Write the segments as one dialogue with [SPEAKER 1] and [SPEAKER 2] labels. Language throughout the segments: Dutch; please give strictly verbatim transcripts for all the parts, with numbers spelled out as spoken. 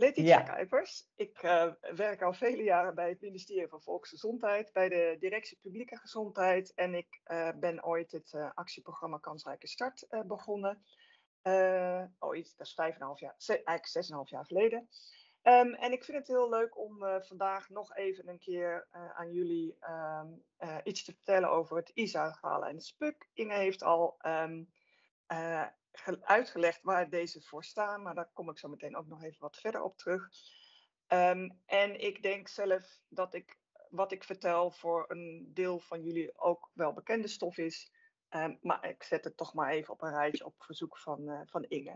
[SPEAKER 1] Letitia
[SPEAKER 2] Ja.
[SPEAKER 1] Kuipers. Ik uh, werk al vele jaren bij het ministerie van Volksgezondheid, bij de Directie Publieke Gezondheid. En ik uh, ben ooit het uh, actieprogramma Kansrijke Start uh, begonnen. Uh, ooit, dat is vijf en een half jaar, ze, eigenlijk zes en een half jaar geleden. Um, en ik vind het heel leuk om uh, vandaag nog even een keer uh, aan jullie um, uh, iets te vertellen over het I S A-gala en het S P U C. Inge heeft al um, uh, uitgelegd waar deze voor staan, maar daar kom ik zo meteen ook nog even wat verder op terug. Um, en ik denk zelf dat ik wat ik vertel voor een deel van jullie ook wel bekende stof is. Um, maar ik zet het toch maar even op een rijtje op verzoek van, uh, van Inge.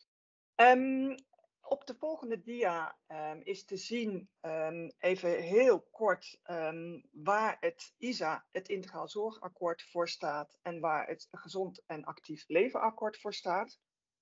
[SPEAKER 1] Um, op de volgende dia um, is te zien, um, even heel kort, um, waar het I S A, het Integraal Zorgakkoord, voor staat en waar het Gezond en Actief Leven Akkoord voor staat.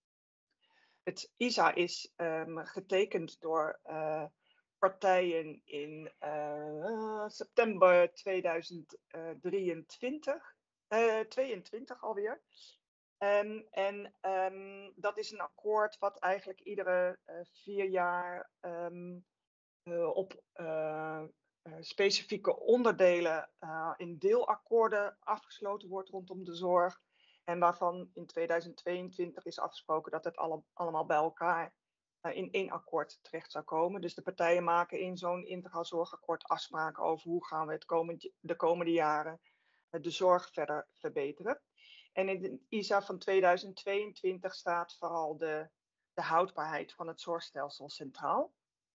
[SPEAKER 1] Het I S A is um, getekend door uh, partijen in uh, september tweeduizend drieëntwintig, uh, tweeëntwintig alweer. Um, en um, dat is een akkoord wat eigenlijk iedere uh, vier jaar um, uh, op uh, uh, specifieke onderdelen uh, in deelakkoorden afgesloten wordt rondom de zorg. En waarvan in tweeduizend tweeëntwintig is afgesproken dat het alle, allemaal bij elkaar uh, in één akkoord terecht zou komen. Dus de partijen maken in zo'n integraal zorgakkoord afspraken over hoe gaan we het komend, de komende jaren uh, de zorg verder verbeteren. En in het I S A van tweeduizend tweeëntwintig staat vooral de, de houdbaarheid van het zorgstelsel centraal.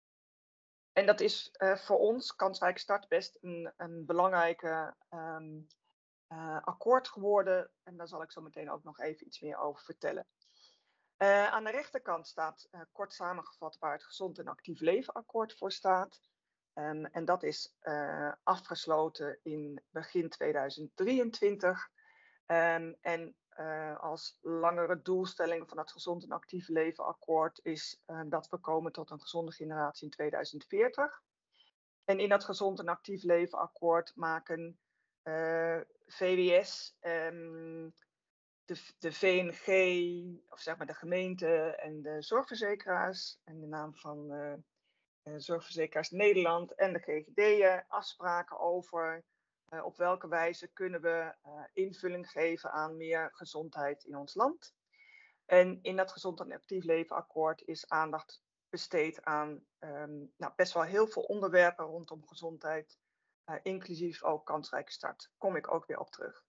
[SPEAKER 1] En dat is uh, voor ons, Kansrijk Start, best een, een belangrijke um, uh, akkoord geworden. En daar zal ik zo meteen ook nog even iets meer over vertellen. Uh, aan de rechterkant staat uh, kort samengevat waar het Gezond en Actief Leven Akkoord voor staat. Um, en dat is uh, afgesloten in begin tweeduizend drieëntwintig. Um, en uh, als langere doelstelling van het Gezond en Actief Leven Akkoord is uh, dat we komen tot een gezonde generatie in tweeduizend veertig. En in dat Gezond en Actief Leven Akkoord maken uh, V W S, um, de, de V N G, of zeg maar de gemeente en de zorgverzekeraars, en de naam van uh, uh, Zorgverzekeraars Nederland en de G G D'en afspraken over uh, op welke wijze kunnen we uh, invulling geven aan meer gezondheid in ons land. En in dat Gezond en Actief Leven Akkoord is aandacht besteed aan um, nou, best wel heel veel onderwerpen rondom gezondheid, uh, inclusief ook kansrijke start. Kom ik ook weer op terug.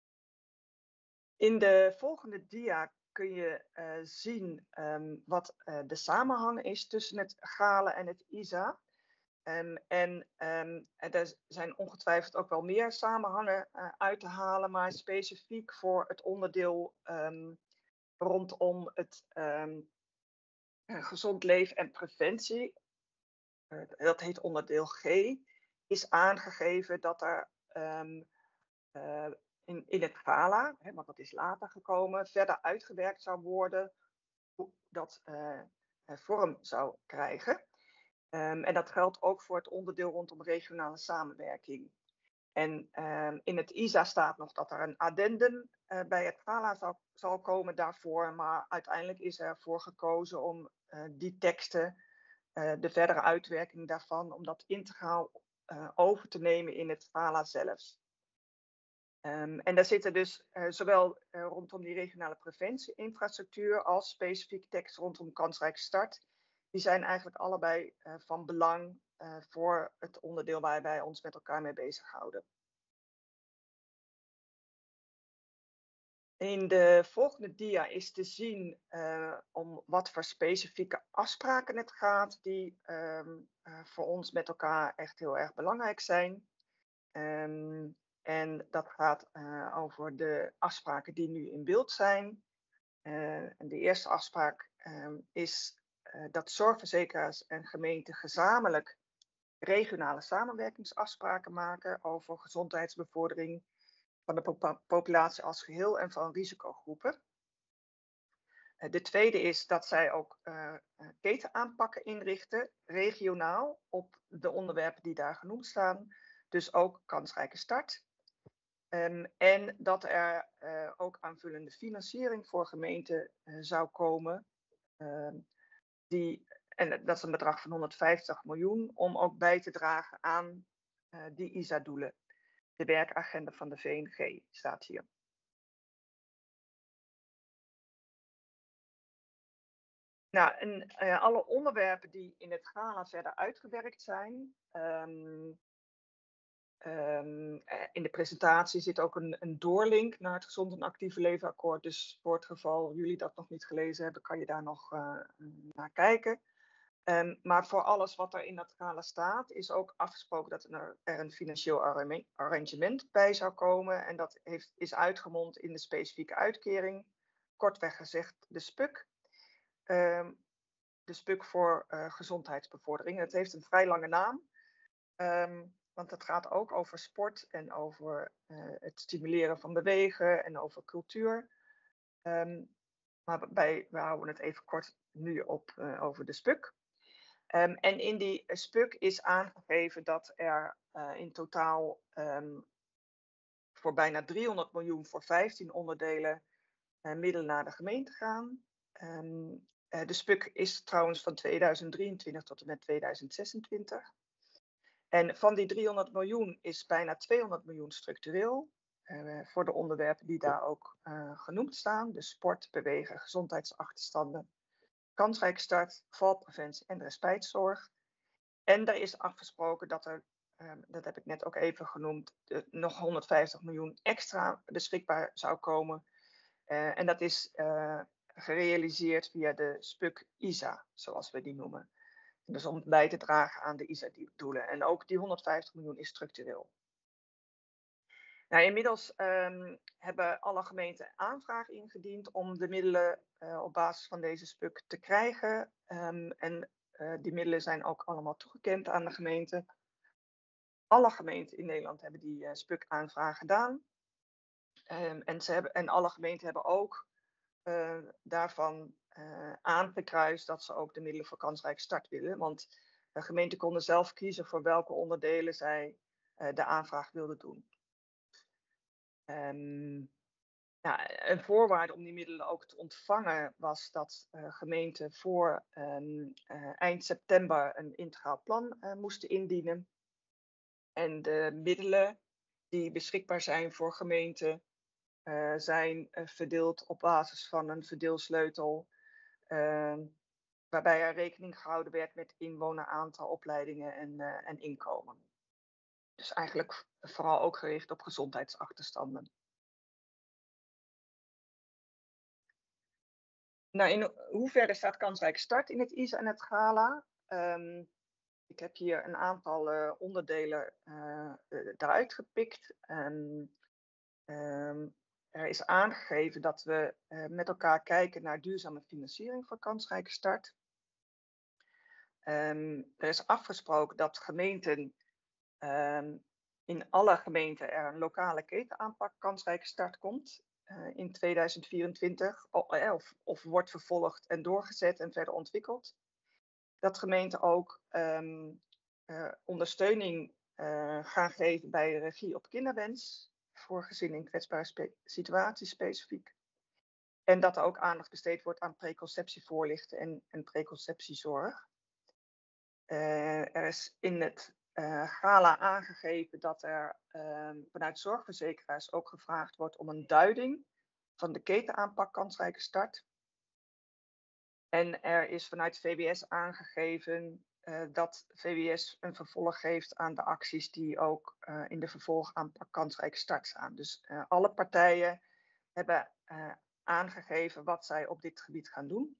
[SPEAKER 1] In de volgende dia kun je uh, zien um, wat uh, de samenhang is tussen het GALE en het I S A. Um, en, um, en er zijn ongetwijfeld ook wel meer samenhangen uh, uit te halen, maar specifiek voor het onderdeel um, rondom het um, gezond leven en preventie, uh, dat heet onderdeel G, is aangegeven dat er um, uh, in, in het GALA, hè, want dat is later gekomen, verder uitgewerkt zou worden hoe dat uh, vorm zou krijgen. Um, en dat geldt ook voor het onderdeel rondom regionale samenwerking. En um, in het I S A staat nog dat er een addendum uh, bij het GALA zal, zal komen daarvoor. Maar uiteindelijk is ervoor gekozen om uh, die teksten, uh, de verdere uitwerking daarvan, om dat integraal uh, over te nemen in het GALA zelf. Um, en daar zitten dus uh, zowel uh, rondom die regionale preventieinfrastructuur als specifiek tekst rondom kansrijke start. Die zijn eigenlijk allebei uh, van belang uh, voor het onderdeel waar wij ons met elkaar mee bezighouden. In de volgende dia is te zien uh, om wat voor specifieke afspraken het gaat die um, uh, voor ons met elkaar echt heel erg belangrijk zijn. Um, en dat gaat uh, over de afspraken die nu in beeld zijn. Uh, en de eerste afspraak um, is uh, dat zorgverzekeraars en gemeenten gezamenlijk regionale samenwerkingsafspraken maken over gezondheidsbevordering van de pop- populatie als geheel en van risicogroepen. Uh, de tweede is dat zij ook uh, ketenaanpakken inrichten, regionaal, op de onderwerpen die daar genoemd staan. Dus ook kansrijke start. Um, en dat er uh, ook aanvullende financiering voor gemeenten uh, zou komen, uh, die en dat is een bedrag van honderdvijftig miljoen om ook bij te dragen aan uh, die I S A-doelen. De werkagenda van de V N G staat hier. Nou, en uh, alle onderwerpen die in het gala verder uitgewerkt zijn. Um, um, in de presentatie zit ook een, een doorlink naar het Gezond en Actieve Leven Akkoord. Dus voor het geval jullie dat nog niet gelezen hebben, kan je daar nog uh, naar kijken. Um, maar voor alles wat er in dat gala staat, is ook afgesproken dat er, er een financieel arrangement bij zou komen. En dat heeft, is uitgemond in de specifieke uitkering. Kortweg gezegd de S P U C. Um, de S P U C voor uh, gezondheidsbevordering. Het heeft een vrij lange naam. Um, want het gaat ook over sport en over uh, het stimuleren van bewegen en over cultuur. Um, maar bij, we houden het even kort nu op uh, over de S P U C. Um, en in die S P U C is aangegeven dat er uh, in totaal um, voor bijna driehonderd miljoen voor vijftien onderdelen uh, middelen naar de gemeente gaan. Um, uh, de S P U C is trouwens van tweeduizend drieëntwintig tot en met tweeduizend zesentwintig. En van die driehonderd miljoen is bijna tweehonderd miljoen structureel. Uh, voor de onderwerpen die daar ook uh, genoemd staan. Dus sport, bewegen, gezondheidsachterstanden, kansrijke start, valpreventie en respijtzorg. En er is afgesproken dat er, uh, dat heb ik net ook even genoemd, uh, nog honderdvijftig miljoen extra beschikbaar zou komen. Uh, en dat is uh, gerealiseerd via de S P U C I S A, zoals we die noemen. Dus om bij te dragen aan de I S A-doelen. En ook die honderdvijftig miljoen is structureel. Nou, inmiddels um, hebben alle gemeenten aanvraag ingediend om de middelen uh, op basis van deze S P U C te krijgen. Um, en uh, die middelen zijn ook allemaal toegekend aan de gemeente. Alle gemeenten in Nederland hebben die uh, S P U C-aanvraag gedaan. Um, en, ze hebben, en alle gemeenten hebben ook uh, daarvan uh, aangekruist dat ze ook de middelen voor kansrijke start willen. Want de gemeenten konden zelf kiezen voor welke onderdelen zij uh, de aanvraag wilden doen. Um, ja, een voorwaarde om die middelen ook te ontvangen was dat uh, gemeenten voor um, uh, eind september een integraal plan uh, moesten indienen. En de middelen die beschikbaar zijn voor gemeenten uh, zijn uh, verdeeld op basis van een verdeelsleutel. Uh, waarbij er rekening gehouden werd met inwoneraantal, opleidingen en, uh, en inkomen. Dus eigenlijk vooral ook gericht op gezondheidsachterstanden. Nou, in hoeverre staat kansrijke start in het I S A en het gala? Um, ik heb hier een aantal uh, onderdelen uh, eruit gepikt. Um, um, er is aangegeven dat we uh, met elkaar kijken naar duurzame financiering van kansrijke start. Um, er is afgesproken dat gemeenten, um, in alle gemeenten er een lokale ketenaanpak kansrijke start komt. Uh, in tweeduizend vierentwintig of, of wordt vervolgd en doorgezet en verder ontwikkeld. Dat gemeenten ook um, uh, ondersteuning uh, gaan geven bij de regie op kinderwens voor gezinnen in kwetsbare spe- situaties specifiek. En dat er ook aandacht besteed wordt aan preconceptievoorlichten en, en preconceptiezorg. Uh, er is in het uh, gala aangegeven dat er uh, vanuit zorgverzekeraars ook gevraagd wordt om een duiding van de ketenaanpak kansrijke start. En er is vanuit V W S aangegeven uh, dat V W S een vervolg geeft aan de acties die ook uh, in de vervolgaanpak kansrijke start staan. Dus uh, alle partijen hebben uh, aangegeven wat zij op dit gebied gaan doen.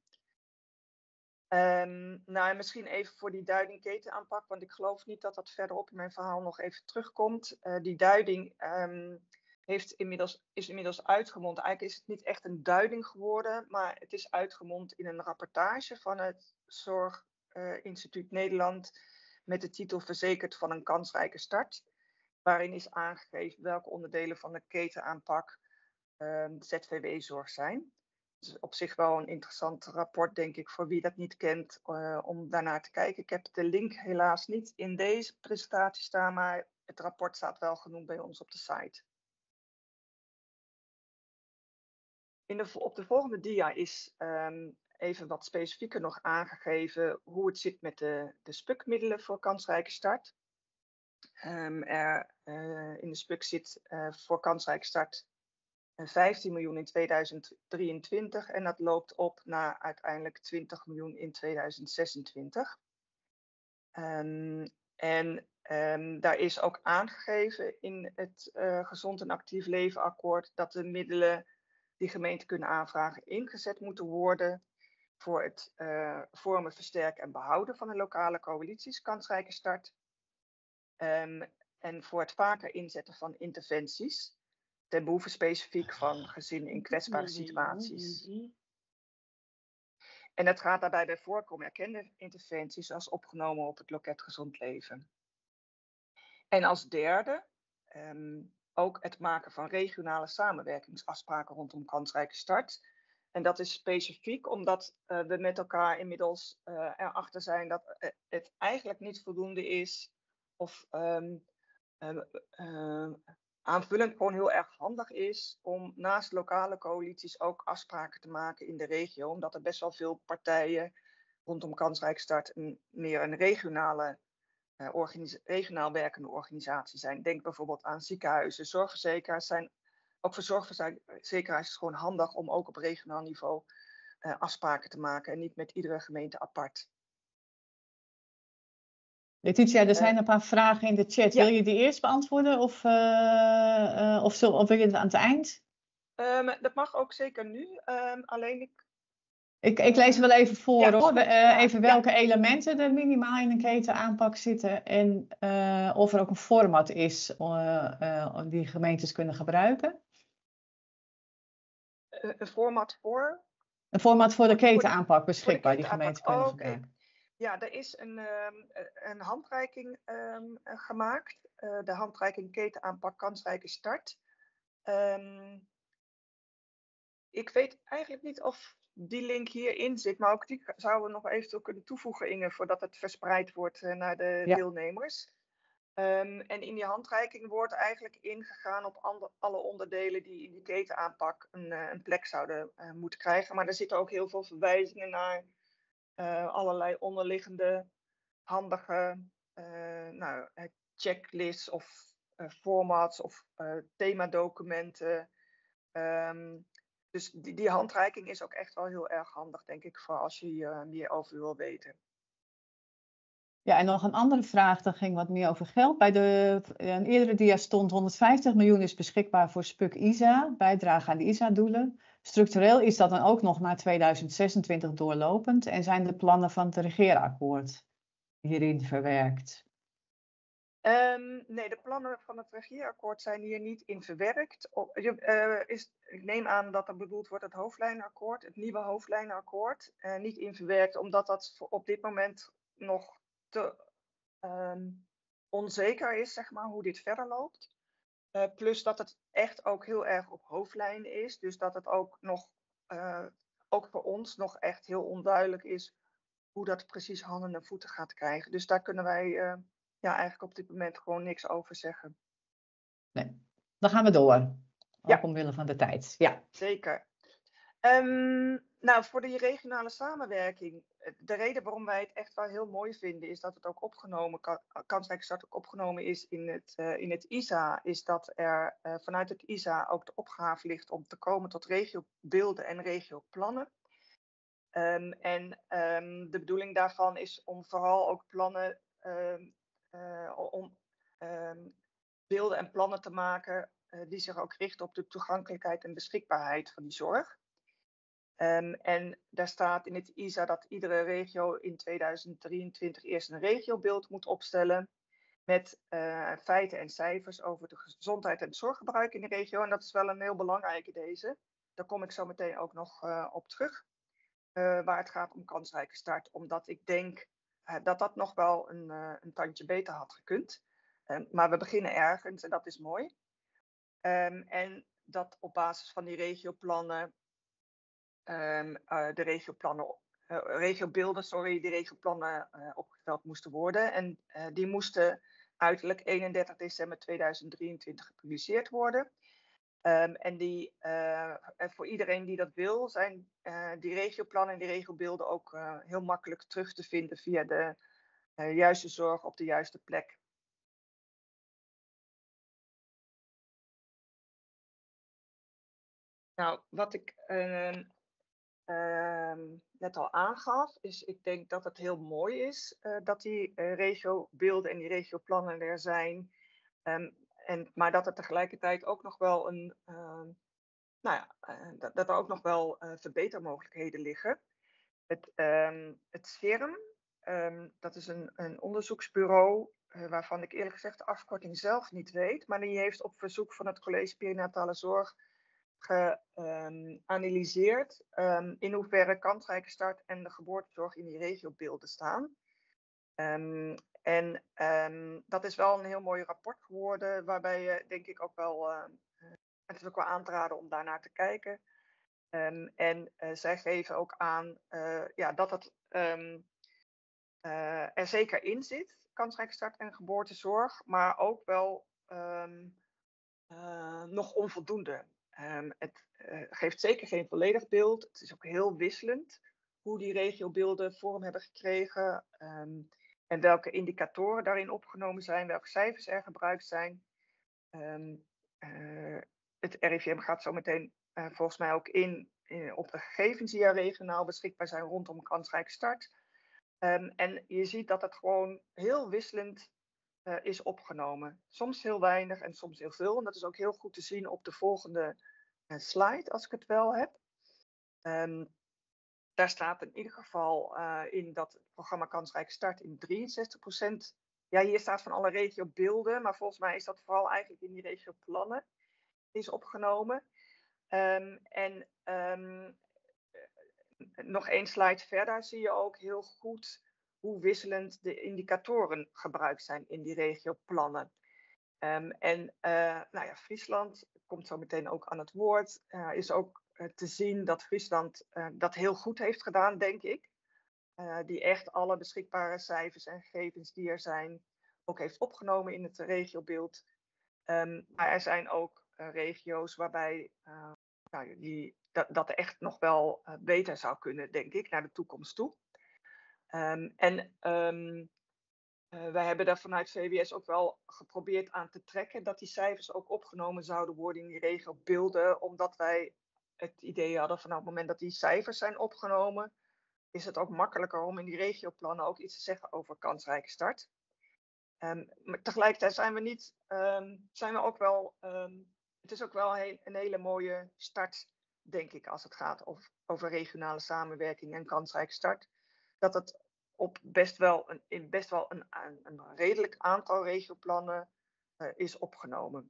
[SPEAKER 1] Um, nou, en misschien even voor die duiding ketenaanpak, want ik geloof niet dat dat verderop in mijn verhaal nog even terugkomt. Uh, die duiding um, heeft inmiddels, is inmiddels uitgemond. Eigenlijk is het niet echt een duiding geworden, maar het is uitgemond in een rapportage van het Zorginstituut uh, Nederland met de titel Verzekerd van een kansrijke start. Waarin is aangegeven welke onderdelen van de ketenaanpak uh, Z V W-zorg zijn. Het is op zich wel een interessant rapport, denk ik, voor wie dat niet kent, uh, om daarnaar te kijken. Ik heb de link helaas niet in deze presentatie staan, maar het rapport staat wel genoemd bij ons op de site. In de, op de volgende dia is um, even wat specifieker nog aangegeven hoe het zit met de, de S P U C-middelen voor kansrijke start. Um, er, uh, in de S P U C zit uh, voor kansrijke start uh, vijftien miljoen in tweeduizend drieëntwintig en dat loopt op naar uiteindelijk twintig miljoen in tweeduizend zesentwintig. Um, en um, daar is ook aangegeven in het uh, Gezond en Actief Leven akkoord dat de middelen die gemeenten kunnen aanvragen ingezet moeten worden voor het uh, vormen, versterken en behouden van de lokale coalities, kansrijke start. Um, en voor het vaker inzetten van interventies ten behoeve specifiek van gezinnen in kwetsbare situaties. En het gaat daarbij bij voorkomen erkende interventies als opgenomen op het loket Gezond Leven. En als derde um, ook het maken van regionale samenwerkingsafspraken rondom kansrijke start. En dat is specifiek omdat uh, we met elkaar inmiddels uh, erachter zijn dat het eigenlijk niet voldoende is of um, uh, uh, aanvullend gewoon heel erg handig is om naast lokale coalities ook afspraken te maken in de regio. Omdat er best wel veel partijen rondom kansrijke start een, meer een regionale, uh, organis- regionaal werkende organisatie zijn. Denk bijvoorbeeld aan ziekenhuizen, zorgverzekeraars zijn. Ook voor zorgverzekeraars is het gewoon handig om ook op regionaal niveau uh, afspraken te maken en niet met iedere gemeente apart.
[SPEAKER 2] Letitia, er zijn een paar vragen in de chat.
[SPEAKER 1] Ja.
[SPEAKER 2] Wil je die eerst beantwoorden of, uh, uh, of, zul, of wil je het aan het eind?
[SPEAKER 1] Um, dat mag ook zeker nu. Um, alleen ik...
[SPEAKER 2] Ik, ik lees wel even voor,
[SPEAKER 1] ja,
[SPEAKER 2] hoor.
[SPEAKER 1] goed,
[SPEAKER 2] Uh,
[SPEAKER 1] ja,
[SPEAKER 2] even welke
[SPEAKER 1] ja.
[SPEAKER 2] elementen er minimaal in een ketenaanpak zitten. En uh, of er ook een format is uh, uh, die gemeentes kunnen gebruiken.
[SPEAKER 1] Uh, een format voor?
[SPEAKER 2] Een format voor de ketenaanpak beschikbaar
[SPEAKER 1] de
[SPEAKER 2] die gemeenten
[SPEAKER 1] oh,
[SPEAKER 2] kunnen
[SPEAKER 1] okay.
[SPEAKER 2] gebruiken.
[SPEAKER 1] Ja, er is een, um, een handreiking um, gemaakt. Uh, de handreiking ketenaanpak kansrijke start. Um, ik weet eigenlijk niet of die link hierin zit, maar ook die zouden we nog eventueel kunnen toevoegen, Inge, voordat het verspreid wordt uh, naar de ja. deelnemers. Um, en in die handreiking wordt eigenlijk ingegaan op ander, alle onderdelen die in die ketenaanpak een, uh, een plek zouden uh, moeten krijgen. Maar er zitten ook heel veel verwijzingen naar uh, allerlei onderliggende handige uh, nou, checklists of uh, formats of uh, themadocumenten. Um, dus die, die handreiking is ook echt wel heel erg handig, denk ik, voor als je hier meer over wil weten.
[SPEAKER 2] Ja, en nog een andere vraag, dat ging wat meer over geld. Bij de een eerdere dia stond honderdvijftig miljoen is beschikbaar voor S P U C-I S A, bijdrage aan de I S A-doelen. Structureel is dat dan ook nog naar tweeduizend zesentwintig doorlopend en zijn de plannen van het regeerakkoord hierin verwerkt?
[SPEAKER 1] Um, nee, de plannen van het regeerakkoord zijn hier niet in verwerkt. Uh, is, ik neem aan dat er bedoeld wordt het hoofdlijnenakkoord, het nieuwe hoofdlijnenakkoord, uh, niet in verwerkt, omdat dat op dit moment nog te um, onzeker is, zeg maar, hoe dit verder loopt. Uh, plus dat het echt ook heel erg op hoofdlijnen is. Dus dat het ook nog, uh, ook voor ons nog echt heel onduidelijk is hoe dat precies handen en voeten gaat krijgen. Dus daar kunnen wij uh, ja, eigenlijk op dit moment gewoon niks over zeggen.
[SPEAKER 2] Nee, dan gaan we door. Ook
[SPEAKER 1] ja.
[SPEAKER 2] omwille van de tijd. Ja,
[SPEAKER 1] zeker. Um, nou, voor die regionale samenwerking, de reden waarom wij het echt wel heel mooi vinden, is dat het ook opgenomen, kansrijke start ook opgenomen is in het, uh, in het I S A, is dat er uh, vanuit het I S A ook de opgave ligt om te komen tot regiobeelden en regioplannen. Um, en um, de bedoeling daarvan is om vooral ook plannen, um, uh, om um, beelden en plannen te maken uh, die zich ook richten op de toegankelijkheid en beschikbaarheid van die zorg. Um, en daar staat in het I S A dat iedere regio in tweeduizend drieëntwintig eerst een regiobeeld moet opstellen met uh, feiten en cijfers over de gezondheid en het zorggebruik in de regio. En dat is wel een heel belangrijke deze. Daar kom ik zo meteen ook nog uh, op terug. Uh, waar het gaat om kansrijke start. Omdat ik denk uh, dat dat nog wel een, uh, een tandje beter had gekund. Um, maar we beginnen ergens en dat is mooi. Um, en dat op basis van die regioplannen Um, uh, de regioplannen, uh, regiobeelden, sorry, die regioplannen uh, opgesteld moesten worden. En uh, die moesten uiterlijk eenendertig december tweeduizend drieëntwintig gepubliceerd worden. Um, en die, uh, en voor iedereen die dat wil, zijn uh, die regioplannen en die regiobeelden ook uh, heel makkelijk terug te vinden via de uh, juiste zorg op de juiste plek. Nou, wat ik uh, uh, net al aangaf, is ik denk dat het heel mooi is uh, dat die uh, regiobeelden en die regioplannen er zijn. Um, en, maar dat er tegelijkertijd ook nog wel een, uh, nou ja, uh, dat, dat er ook nog wel uh, verbetermogelijkheden liggen. Het, um, het S V I R M, um, dat is een, een onderzoeksbureau uh, waarvan ik eerlijk gezegd de afkorting zelf niet weet, maar die heeft op verzoek van het College Perinatale Zorg geanalyseerd um, in hoeverre kansrijke start en de geboortezorg in die regiobeelden staan. Um, en um, dat is wel een heel mooi rapport geworden, waarbij je denk ik ook wel, uh, het is ook wel aan te raden om daarnaar te kijken. Um, en uh, zij geven ook aan uh, ja, dat het um, uh, er zeker in zit, kansrijke start en geboortezorg, maar ook wel um, uh, nog onvoldoende. Um, het uh, geeft zeker geen volledig beeld. Het is ook heel wisselend hoe die regiobeelden vorm hebben gekregen um, en welke indicatoren daarin opgenomen zijn, welke cijfers er gebruikt zijn. Um, uh, het R I V M gaat zo meteen uh, volgens mij ook in, in op de gegevens die er regionaal beschikbaar zijn rondom kansrijke start. Um, en je ziet dat het gewoon heel wisselend uh, is opgenomen. Soms heel weinig en soms heel veel. En dat is ook heel goed te zien op de volgende uh, slide, als ik het wel heb. Um, daar staat in ieder geval uh, in dat het programma Kansrijke Start in drieënzestig procent. Ja, hier staat van alle regiobeelden, maar volgens mij is dat vooral eigenlijk in die regioplannen is opgenomen. Um, en um, nog één slide verder zie je ook heel goed hoe wisselend de indicatoren gebruikt zijn in die regioplannen. Um, en uh, nou ja, Friesland komt zo meteen ook aan het woord. Uh, is ook uh, te zien dat Friesland uh, dat heel goed heeft gedaan, denk ik. Uh, die echt alle beschikbare cijfers en gegevens die er zijn ook heeft opgenomen in het regiobeeld. Um, maar er zijn ook uh, regio's waarbij uh, nou, die, dat, dat echt nog wel uh, beter zou kunnen, denk ik, naar de toekomst toe. Um, en um, uh, wij hebben daar vanuit V W S ook wel geprobeerd aan te trekken dat die cijfers ook opgenomen zouden worden in die regiobeelden, omdat wij het idee hadden van nou, op het moment dat die cijfers zijn opgenomen, is het ook makkelijker om in die regioplannen ook iets te zeggen over kansrijke start. Um, maar tegelijkertijd zijn we niet, um, zijn we ook wel, um, het is ook wel een, een hele mooie start, denk ik, als het gaat of, over regionale samenwerking en kansrijke start. Dat het op best wel een, in best wel een, een, een redelijk aantal regioplannen uh, is opgenomen.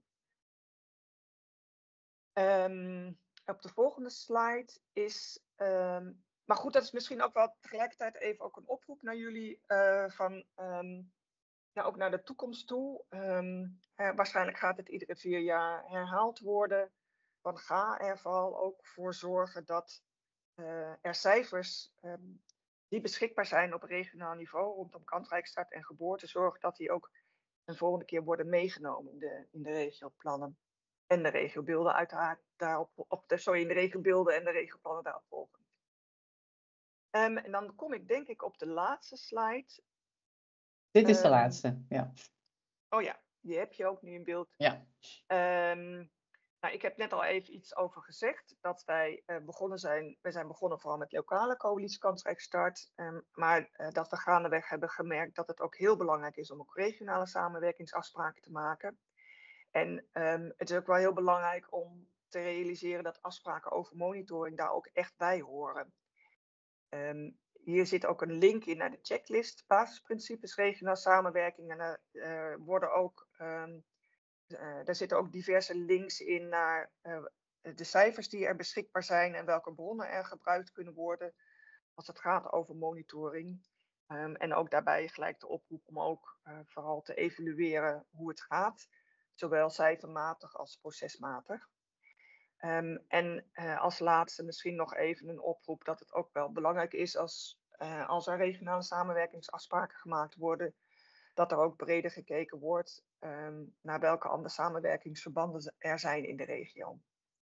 [SPEAKER 1] Um, op de volgende slide is, um, maar goed, dat is misschien ook wel tegelijkertijd even ook een oproep naar jullie uh, van... Um, Nou, ook naar de toekomst toe. Um, uh, waarschijnlijk gaat het iedere vier jaar herhaald worden. Dan ga er vooral ook voor zorgen dat uh, er cijfers um, die beschikbaar zijn op regionaal niveau rondom kansrijke start en geboortezorg, dat die ook een volgende keer worden meegenomen in de, in de regioplannen. En de regiobeelden uiteraard daarop, op de, sorry, in de regiobeelden en de regioplannen daarop volgen. Um, en dan kom ik denk ik op de laatste slide.
[SPEAKER 2] Dit is de
[SPEAKER 1] um,
[SPEAKER 2] laatste, ja.
[SPEAKER 1] Oh ja, die heb je ook nu in beeld.
[SPEAKER 2] Ja.
[SPEAKER 1] Um, nou, ik heb net al even iets over gezegd, dat wij uh, begonnen zijn, we zijn begonnen vooral met lokale coalitie Kansrijk Start, um, maar uh, dat we gaandeweg hebben gemerkt dat het ook heel belangrijk is om ook regionale samenwerkingsafspraken te maken. En um, het is ook wel heel belangrijk om te realiseren dat afspraken over monitoring daar ook echt bij horen. Um, Hier zit ook een link in naar de checklist, basisprincipes regionaal samenwerking. En er uh, worden ook, um, uh, daar zitten ook diverse links in naar uh, de cijfers die er beschikbaar zijn en welke bronnen er gebruikt kunnen worden als het gaat over monitoring. Um, en ook daarbij gelijk de oproep om ook uh, vooral te evalueren hoe het gaat, zowel cijfermatig als procesmatig. Um, en uh, als laatste misschien nog even een oproep dat het ook wel belangrijk is als, uh, als er regionale samenwerkingsafspraken gemaakt worden, dat er ook breder gekeken wordt um, naar welke andere samenwerkingsverbanden er zijn in de regio.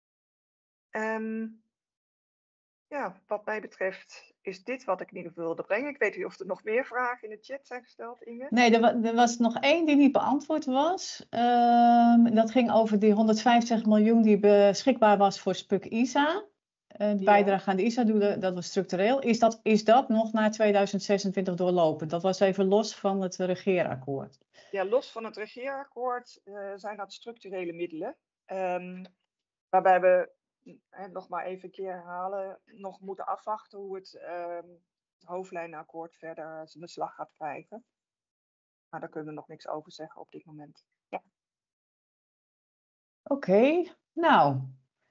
[SPEAKER 1] Um, ja, wat mij betreft is dit wat ik in ieder geval wilde brengen. Ik weet niet of er nog meer vragen in de chat zijn gesteld, Inge?
[SPEAKER 2] Nee, er, wa er was nog één die niet beantwoord was. Um, dat ging over die honderdvijftig miljoen die beschikbaar was voor Spuk ISA. Uh, de bijdrage ja. aan de I S A-doelen, dat was structureel. Is dat, is dat nog naar tweeduizend zesentwintig doorlopend? Dat was even los van het regeerakkoord.
[SPEAKER 1] Ja, los van het regeerakkoord uh, zijn dat structurele middelen. Um, waarbij we, eh, nog maar even een keer herhalen, nog moeten afwachten hoe het um, hoofdlijnenakkoord verder zijn beslag gaat krijgen. Maar daar kunnen we nog niks over zeggen op dit moment. Ja.
[SPEAKER 2] Oké, okay. Nou,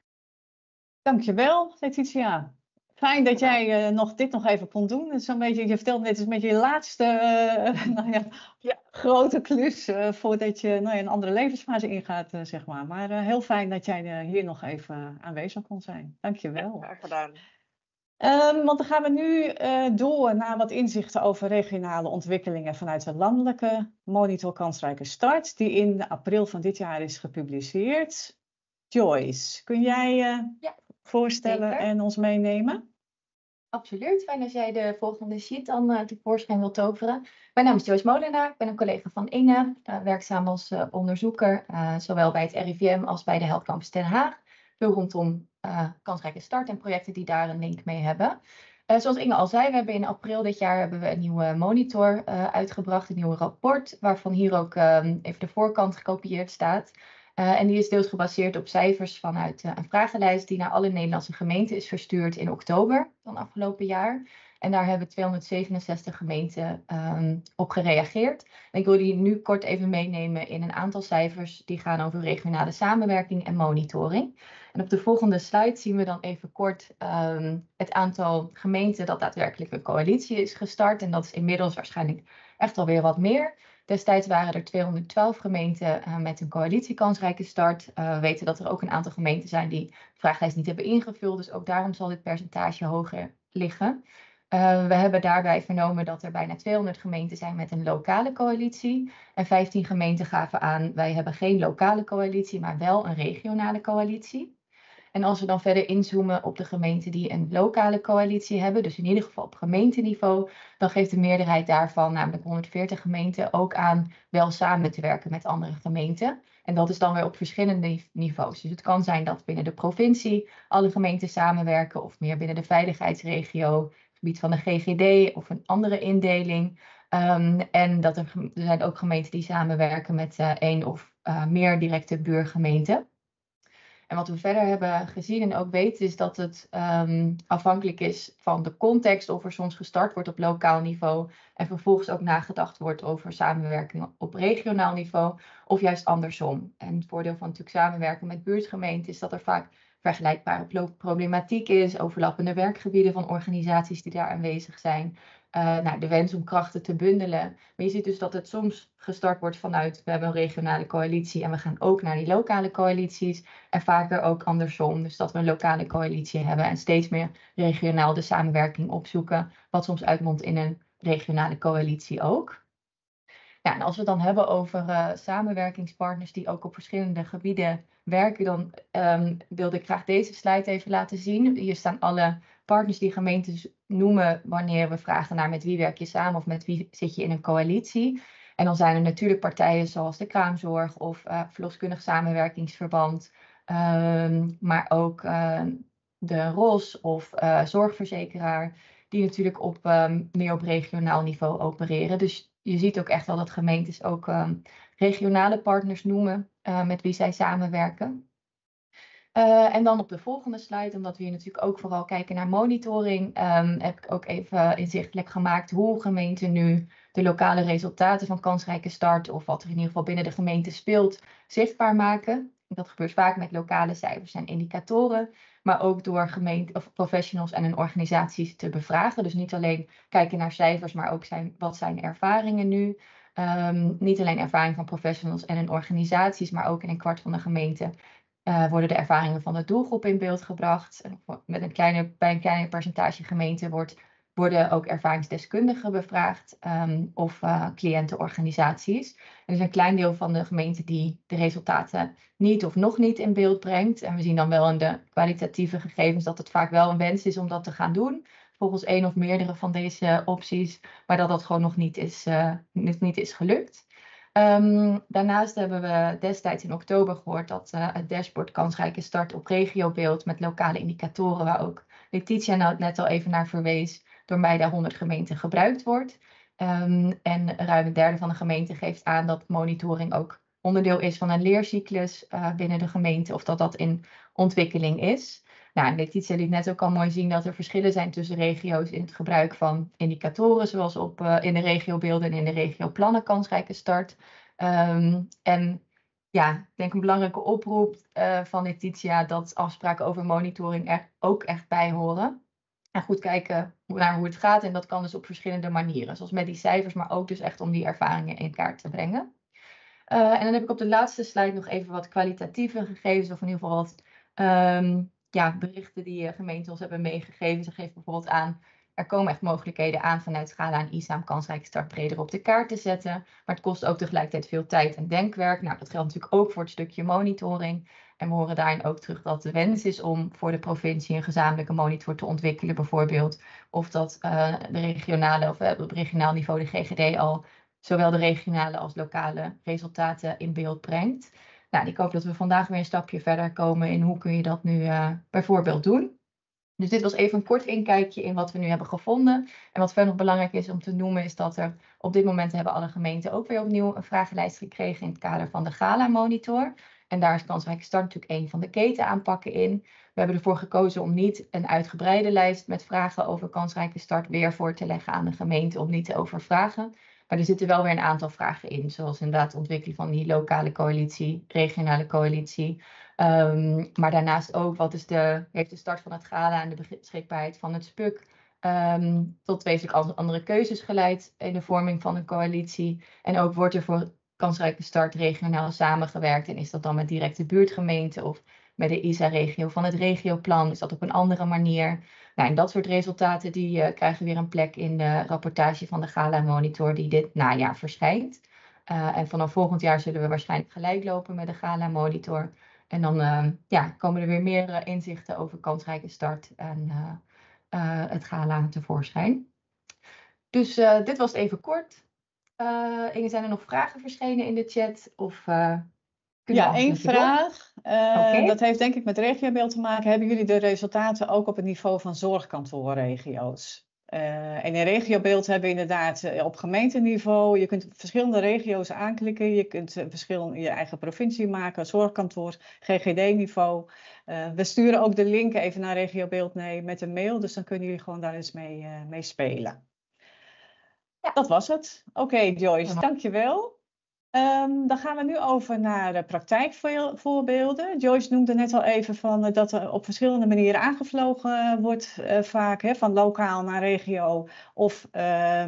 [SPEAKER 2] dankjewel Letitia. Fijn dat ja. jij uh, nog, dit nog even kon doen. Het is een beetje, je vertelde net, het is een beetje je laatste uh, nou ja, ja. grote klus uh, voordat je nou ja, een andere levensfase ingaat, uh, zeg maar. Maar uh, heel fijn dat jij uh, hier nog even aanwezig kon zijn. Dankjewel.
[SPEAKER 1] Ja, graag gedaan.
[SPEAKER 2] Um, want dan gaan we nu uh, door naar wat inzichten over regionale ontwikkelingen vanuit de landelijke monitor Kansrijke Start, die in april van dit jaar is gepubliceerd. Joyce, kun jij uh, ja, voorstellen zeker. En ons meenemen?
[SPEAKER 3] Absoluut, fijn als jij de volgende sheet dan uh, tevoorschijn wilt toveren. Mijn naam is Joyce Molenaar, ik ben een collega van Inge, uh, werkzaam als uh, onderzoeker, uh, zowel bij het R I V M als bij de Health Campus Den Haag. Veel rondom uh, Kansrijke Start en projecten die daar een link mee hebben. Uh, zoals Inge al zei, we hebben in april dit jaar hebben we een nieuwe monitor uh, uitgebracht, een nieuw rapport, waarvan hier ook uh, even de voorkant gekopieerd staat. Uh, en die is deels gebaseerd op cijfers vanuit uh, een vragenlijst die naar alle Nederlandse gemeenten is verstuurd in oktober van afgelopen jaar. En daar hebben tweehonderdzevenenzestig gemeenten um, op gereageerd. En ik wil die nu kort even meenemen in een aantal cijfers die gaan over regionale samenwerking en monitoring. En op de volgende slide zien we dan even kort um, het aantal gemeenten dat daadwerkelijk een coalitie is gestart. En dat is inmiddels waarschijnlijk echt alweer wat meer. Destijds waren er tweehonderdtwaalf gemeenten uh, met een coalitie Kansrijke Start. Uh, we weten dat er ook een aantal gemeenten zijn die de vragenlijst niet hebben ingevuld. Dus ook daarom zal dit percentage hoger liggen. Uh, we hebben daarbij vernomen dat er bijna tweehonderd gemeenten zijn met een lokale coalitie. En vijftien gemeenten gaven aan, wij hebben geen lokale coalitie, maar wel een regionale coalitie. En als we dan verder inzoomen op de gemeenten die een lokale coalitie hebben, dus in ieder geval op gemeenteniveau, dan geeft de meerderheid daarvan, namelijk honderdveertig gemeenten, ook aan wel samen te werken met andere gemeenten. En dat is dan weer op verschillende niveaus. Dus het kan zijn dat binnen de provincie alle gemeenten samenwerken, of meer binnen de veiligheidsregio, gebied van de G G D of een andere indeling. Um, en dat er, er zijn ook gemeenten die samenwerken met uh, één of uh, meer directe buurgemeenten. En wat we verder hebben gezien en ook weten is dat het um, afhankelijk is van de context of er soms gestart wordt op lokaal niveau en vervolgens ook nagedacht wordt over samenwerking op regionaal niveau of juist andersom. En het voordeel van natuurlijk samenwerken met buurtgemeenten is dat er vaak vergelijkbare problematiek is, overlappende werkgebieden van organisaties die daar aanwezig zijn. Uh, nou, de wens om krachten te bundelen. Maar je ziet dus dat het soms gestart wordt vanuit, we hebben een regionale coalitie en we gaan ook naar die lokale coalities. En vaker ook andersom, dus dat we een lokale coalitie hebben en steeds meer regionaal de samenwerking opzoeken, wat soms uitmondt in een regionale coalitie ook. Ja, en als we het dan hebben over uh, samenwerkingspartners die ook op verschillende gebieden werken, dan um, wilde ik graag deze slide even laten zien. Hier staan alle partners die gemeentes noemen wanneer we vragen naar met wie werk je samen of met wie zit je in een coalitie. En dan zijn er natuurlijk partijen zoals de kraamzorg of uh, verloskundig samenwerkingsverband, um, maar ook uh, de R O S of uh, zorgverzekeraar, die natuurlijk op um, meer op regionaal niveau opereren. Dus je ziet ook echt wel dat gemeentes ook um, regionale partners noemen uh, met wie zij samenwerken. Uh, en dan op de volgende slide, omdat we hier natuurlijk ook vooral kijken naar monitoring, um, heb ik ook even inzichtelijk gemaakt hoe gemeenten nu de lokale resultaten van Kansrijke Start, of wat er in ieder geval binnen de gemeente speelt, zichtbaar maken. Dat gebeurt vaak met lokale cijfers en indicatoren, maar ook door gemeente, of professionals en hun organisaties te bevragen. Dus niet alleen kijken naar cijfers, maar ook zijn, wat zijn ervaringen nu. Um, niet alleen ervaring van professionals en hun organisaties, maar ook in een kwart van de gemeente uh, worden de ervaringen van de doelgroep in beeld gebracht. Met een kleine, bij een kleiner percentage gemeenten wordt worden ook ervaringsdeskundigen bevraagd um, of uh, cliëntenorganisaties. En er is een klein deel van de gemeente die de resultaten niet of nog niet in beeld brengt. En we zien dan wel in de kwalitatieve gegevens dat het vaak wel een wens is om dat te gaan doen. Volgens één of meerdere van deze opties, maar dat dat gewoon nog niet is, uh, niet, niet is gelukt. Um, daarnaast hebben we destijds in oktober gehoord dat uh, het dashboard Kansrijke Start op regiobeeld met lokale indicatoren, waar ook Letitia nou net al even naar verwees, door bijna honderd gemeenten gebruikt wordt. Um, en ruim een derde van de gemeenten geeft aan dat monitoring ook onderdeel is van een leercyclus uh, binnen de gemeente, of dat dat in ontwikkeling is. Nou, Letitia liet net ook al mooi zien dat er verschillen zijn tussen regio's in het gebruik van indicatoren, zoals op, uh, in de regiobeelden en in de regioplannen Kansrijke Start. Um, en ja, ik denk een belangrijke oproep uh, van Letitia dat afspraken over monitoring er ook echt bij horen. En goed kijken naar hoe het gaat, en dat kan dus op verschillende manieren, zoals met die cijfers, maar ook dus echt om die ervaringen in kaart te brengen. Uh, en dan heb ik op de laatste slide nog even wat kwalitatieve gegevens, of in ieder geval wat um, ja, berichten die uh, gemeenten ons hebben meegegeven. Ze geven bijvoorbeeld aan, er komen echt mogelijkheden aan vanuit Schala en I S A om Kansrijke Start breder op de kaart te zetten. Maar het kost ook tegelijkertijd veel tijd en denkwerk. Nou, dat geldt natuurlijk ook voor het stukje monitoring. En we horen daarin ook terug dat de wens is om voor de provincie een gezamenlijke monitor te ontwikkelen bijvoorbeeld. Of dat uh, de regionale of uh, op regionaal niveau de G G D al zowel de regionale als lokale resultaten in beeld brengt. Nou, ik hoop dat we vandaag weer een stapje verder komen in hoe kun je dat nu uh, bijvoorbeeld doen. Dus dit was even een kort inkijkje in wat we nu hebben gevonden. En wat verder nog belangrijk is om te noemen is dat er op dit moment hebben alle gemeenten ook weer opnieuw een vragenlijst gekregen in het kader van de Gala Monitor. En daar is Kansrijke Start natuurlijk een van de ketenaanpakken in. We hebben ervoor gekozen om niet een uitgebreide lijst met vragen over Kansrijke Start weer voor te leggen aan de gemeente om niet te overvragen. Maar er zitten wel weer een aantal vragen in, zoals inderdaad de ontwikkeling van die lokale coalitie, regionale coalitie. Um, maar daarnaast ook, wat is de, heeft de start van het Gala en de beschikbaarheid van het S P U C um, tot wezenlijk andere keuzes geleid in de vorming van een coalitie. En ook wordt er voor Kansrijke Start regionaal samengewerkt, en is dat dan met directe buurtgemeenten of met de I S A-regio van het regioplan, is dat op een andere manier. Nou, en dat soort resultaten die uh, krijgen weer een plek in de rapportage van de Gala Monitor die dit najaar verschijnt. Uh, en vanaf volgend jaar zullen we waarschijnlijk gelijk lopen met de Gala Monitor. En dan uh, ja, komen er weer meer uh, inzichten over Kansrijke Start en uh, uh, het Gala tevoorschijn. Dus uh, dit was het even kort. Uh, Inge, zijn er nog vragen verschenen in de chat? Of... Uh,
[SPEAKER 2] Ja, één vraag. Uh,
[SPEAKER 3] okay.
[SPEAKER 2] Dat heeft denk ik met regiobeeld te maken. Hebben jullie de resultaten ook op het niveau van zorgkantoorregio's? Uh, en in regiobeeld hebben we inderdaad uh, op gemeenteniveau. Je kunt verschillende regio's aanklikken. Je kunt uh, verschillende je eigen provincie maken, zorgkantoor, G G D-niveau. Uh, we sturen ook de link even naar regiobeeld nee, met een mail. Dus dan kunnen jullie gewoon daar eens mee, uh, mee spelen. Ja. Dat was het. Oké, okay, Joyce, ja. Dankjewel. Um, dan gaan we nu over naar uh, praktijkvoorbeelden. Joyce noemde net al even van, uh, dat er op verschillende manieren aangevlogen uh, wordt uh, vaak, hè, van lokaal naar regio. Of uh,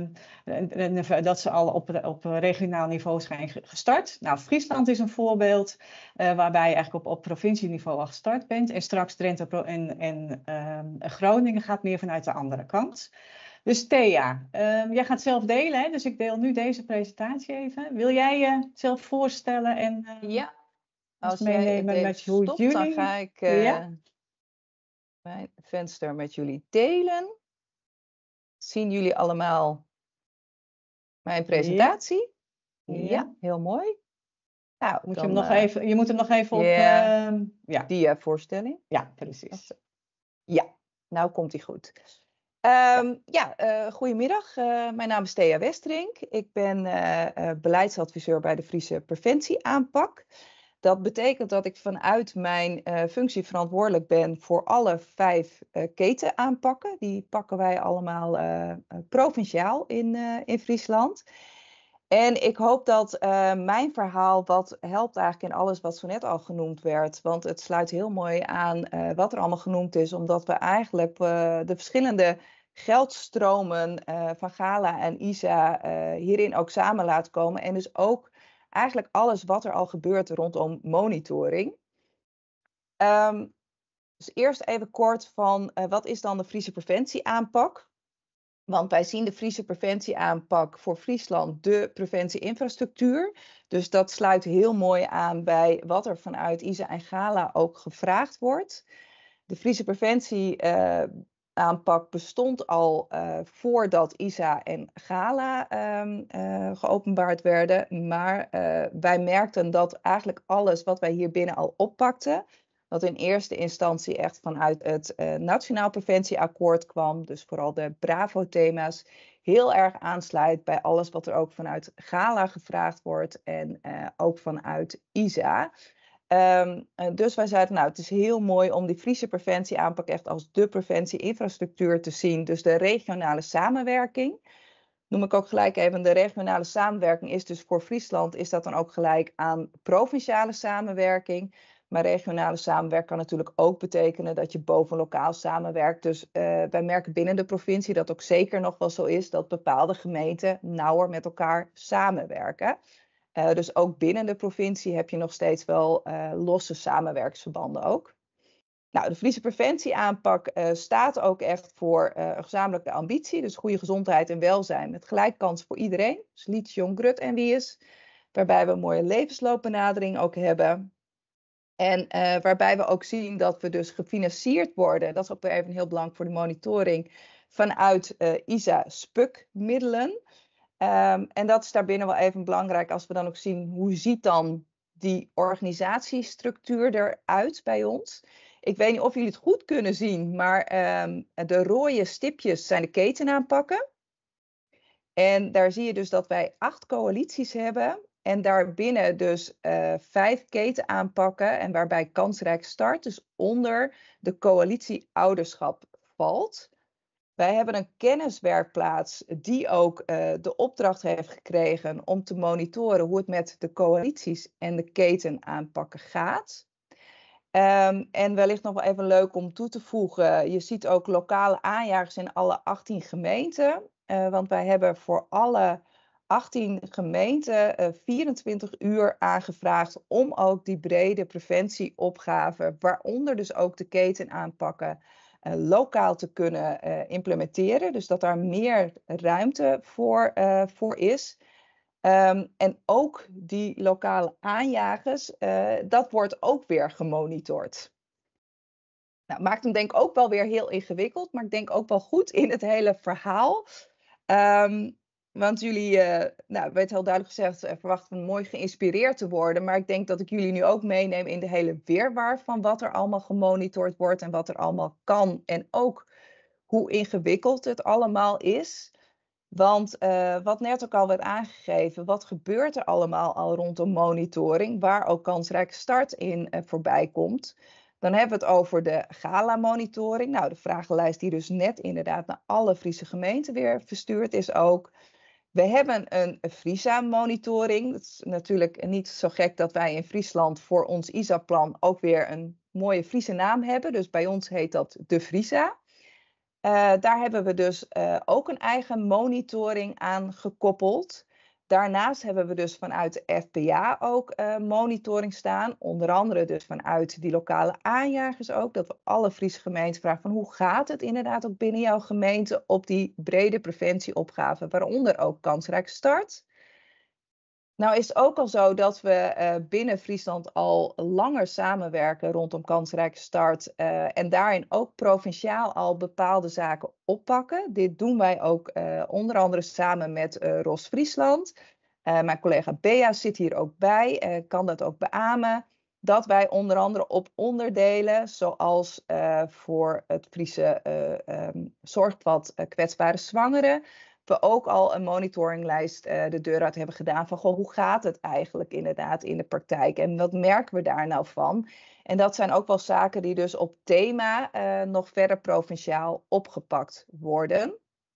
[SPEAKER 2] dat ze al op, op regionaal niveau zijn gestart. Nou, Friesland is een voorbeeld uh, waarbij je eigenlijk op, op provincieniveau al gestart bent. En straks Drenthe en, en uh, Groningen gaat meer vanuit de andere kant. Dus Thea, um, jij gaat zelf delen, hè? Dus ik deel nu deze presentatie even. Wil jij je zelf voorstellen en uh,
[SPEAKER 4] ja, als
[SPEAKER 2] meenemen
[SPEAKER 4] jij
[SPEAKER 2] met hoe
[SPEAKER 4] stopt,
[SPEAKER 2] jullie...
[SPEAKER 4] dan ga ik uh,
[SPEAKER 2] ja?
[SPEAKER 4] mijn venster met jullie delen. Zien jullie allemaal mijn presentatie? Ja,
[SPEAKER 2] ja.
[SPEAKER 4] ja heel mooi. Nou,
[SPEAKER 2] moet
[SPEAKER 4] dan,
[SPEAKER 2] je, hem nog
[SPEAKER 4] uh,
[SPEAKER 2] even, je moet hem nog even op...
[SPEAKER 4] Yeah,
[SPEAKER 2] uh, ja,
[SPEAKER 4] dia-voorstelling.
[SPEAKER 2] Ja, precies.
[SPEAKER 4] Ja, nou komt hij goed. Um, ja, uh, goedemiddag. Uh, mijn naam is Thea Westerink. Ik ben uh, uh, beleidsadviseur bij de Friese Preventieaanpak. Dat betekent dat ik vanuit mijn uh, functie verantwoordelijk ben voor alle vijf uh, ketenaanpakken. Die pakken wij allemaal uh, uh, provinciaal in, uh, in Friesland. En ik hoop dat uh, mijn verhaal wat helpt eigenlijk in alles wat zo net al genoemd werd. Want het sluit heel mooi aan uh, wat er allemaal genoemd is. Omdat we eigenlijk uh, de verschillende geldstromen uh, van Gala en I S A uh, hierin ook samen laten komen. En dus ook eigenlijk alles wat er al gebeurt rondom monitoring. Um, dus eerst even kort van uh, wat is dan de Friese Preventieaanpak? Want wij zien de Friese preventieaanpak voor Friesland de preventieinfrastructuur. Dus dat sluit heel mooi aan bij wat er vanuit I S A en GALA ook gevraagd wordt. De Friese preventieaanpak uh, bestond al uh, voordat I S A en GALA um, uh, geopenbaard werden. Maar uh, wij merkten dat eigenlijk alles wat wij hier binnen al oppakten, dat in eerste instantie echt vanuit het uh, Nationaal Preventieakkoord kwam, dus vooral de BRAVO-thema's, heel erg aansluit bij alles wat er ook vanuit GALA gevraagd wordt en uh, ook vanuit I S A. Um, dus wij zeiden, nou, het is heel mooi om die Friese preventieaanpak echt als de preventieinfrastructuur te zien. Dus de regionale samenwerking. Noem ik ook gelijk even, de regionale samenwerking is dus voor Friesland, is dat dan ook gelijk aan provinciale samenwerking. Maar regionale samenwerking kan natuurlijk ook betekenen dat je bovenlokaal samenwerkt. Dus uh, wij merken binnen de provincie dat ook zeker nog wel zo is dat bepaalde gemeenten nauwer met elkaar samenwerken. Uh, dus ook binnen de provincie heb je nog steeds wel uh, losse samenwerksverbanden ook. Nou, de Friese preventieaanpak uh, staat ook echt voor uh, een gezamenlijke ambitie. Dus goede gezondheid en welzijn met gelijk kans voor iedereen. Dus Liet, Jong, Grut en Wies. Waarbij we een mooie levensloopbenadering ook hebben. En uh, waarbij we ook zien dat we dus gefinancierd worden. Dat is ook weer even heel belangrijk voor de monitoring. Vanuit uh, I S A-S P U C-middelen. Um, en dat is daarbinnen wel even belangrijk als we dan ook zien hoe ziet dan die organisatiestructuur eruit bij ons. Ik weet niet of jullie het goed kunnen zien, maar um, de rode stipjes zijn de ketenaanpakken. En daar zie je dus dat wij acht coalities hebben en daarbinnen dus uh, vijf ketenaanpakken en waarbij Kansrijk Start dus onder de coalitie ouderschap valt. Wij hebben een kenniswerkplaats die ook uh, de opdracht heeft gekregen om te monitoren hoe het met de coalities en de ketenaanpakken gaat. Um, en wellicht nog wel even leuk om toe te voegen, je ziet ook lokale aanjagers in alle achttien gemeenten. Uh, want wij hebben voor alle achttien gemeenten uh, vierentwintig uur aangevraagd om ook die brede preventieopgave, waaronder dus ook de ketenaanpakken, Uh, lokaal te kunnen uh, implementeren. Dus dat daar meer ruimte voor, uh, voor is. Um, en ook die lokale aanjagers, uh, dat wordt ook weer gemonitord. Nou, maakt hem denk ik ook wel weer heel ingewikkeld, maar ik denk ook wel goed in het hele verhaal. Um, Want jullie, uh, nou, werd heel duidelijk gezegd, uh, verwachten we mooi geïnspireerd te worden. Maar ik denk dat ik jullie nu ook meeneem in de hele wirwar van wat er allemaal gemonitord wordt en wat er allemaal kan. En ook hoe ingewikkeld het allemaal is. Want uh, wat net ook al werd aangegeven, wat gebeurt er allemaal al rondom monitoring, waar ook Kansrijke Start in uh, voorbij komt. Dan hebben we het over de GALA-monitoring. Nou, de vragenlijst die dus net inderdaad naar alle Friese gemeenten weer verstuurd is ook. We hebben een Frisa-monitoring. Het is natuurlijk niet zo gek dat wij in Friesland voor ons I S A-plan ook weer een mooie Friese naam hebben. Dus bij ons heet dat de Frisa. Uh, daar hebben we dus uh, ook een eigen monitoring aan gekoppeld. Daarnaast hebben we dus vanuit de F P A ook uh, monitoring staan. Onder andere dus vanuit die lokale aanjagers ook. Dat we alle Friese gemeenten vragen van hoe gaat het inderdaad ook binnen jouw gemeente op die brede preventieopgave. Waaronder ook Kansrijk Start. Nou is het ook al zo dat we uh, binnen Friesland al langer samenwerken rondom Kansrijke Start. Uh, en daarin ook provinciaal al bepaalde zaken oppakken. Dit doen wij ook uh, onder andere samen met uh, Ros Friesland. Uh, mijn collega Bea zit hier ook bij, uh, kan dat ook beamen. Dat wij onder andere op onderdelen, zoals uh, voor het Friese uh, um, zorgpad uh, kwetsbare zwangeren, we ook al een monitoringlijst uh, de deur uit hebben gedaan van goh, hoe gaat het eigenlijk inderdaad in de praktijk en wat merken we daar nou van? En dat zijn ook wel zaken die dus op thema uh, nog verder provinciaal opgepakt worden.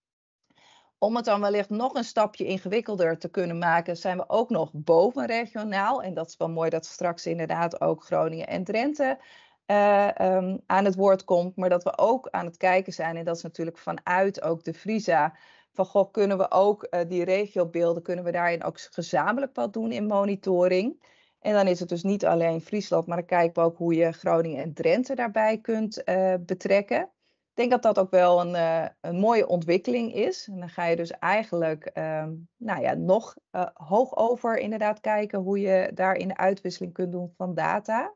[SPEAKER 4] Om het dan wellicht nog een stapje ingewikkelder te kunnen maken, zijn we ook nog bovenregionaal. En dat is wel mooi dat straks inderdaad ook Groningen en Drenthe uh, um, aan het woord komt. Maar dat we ook aan het kijken zijn, en dat is natuurlijk vanuit ook de Frisa, van goh, kunnen we ook uh, die regiobeelden, kunnen we daarin ook gezamenlijk wat doen in monitoring. En dan is het dus niet alleen Friesland, maar dan kijken we ook hoe je Groningen en Drenthe daarbij kunt uh, betrekken. Ik denk dat dat ook wel een, uh, een mooie ontwikkeling is. En dan ga je dus eigenlijk um, nou ja, nog uh, hoog over inderdaad kijken hoe je daarin de uitwisseling kunt doen van data.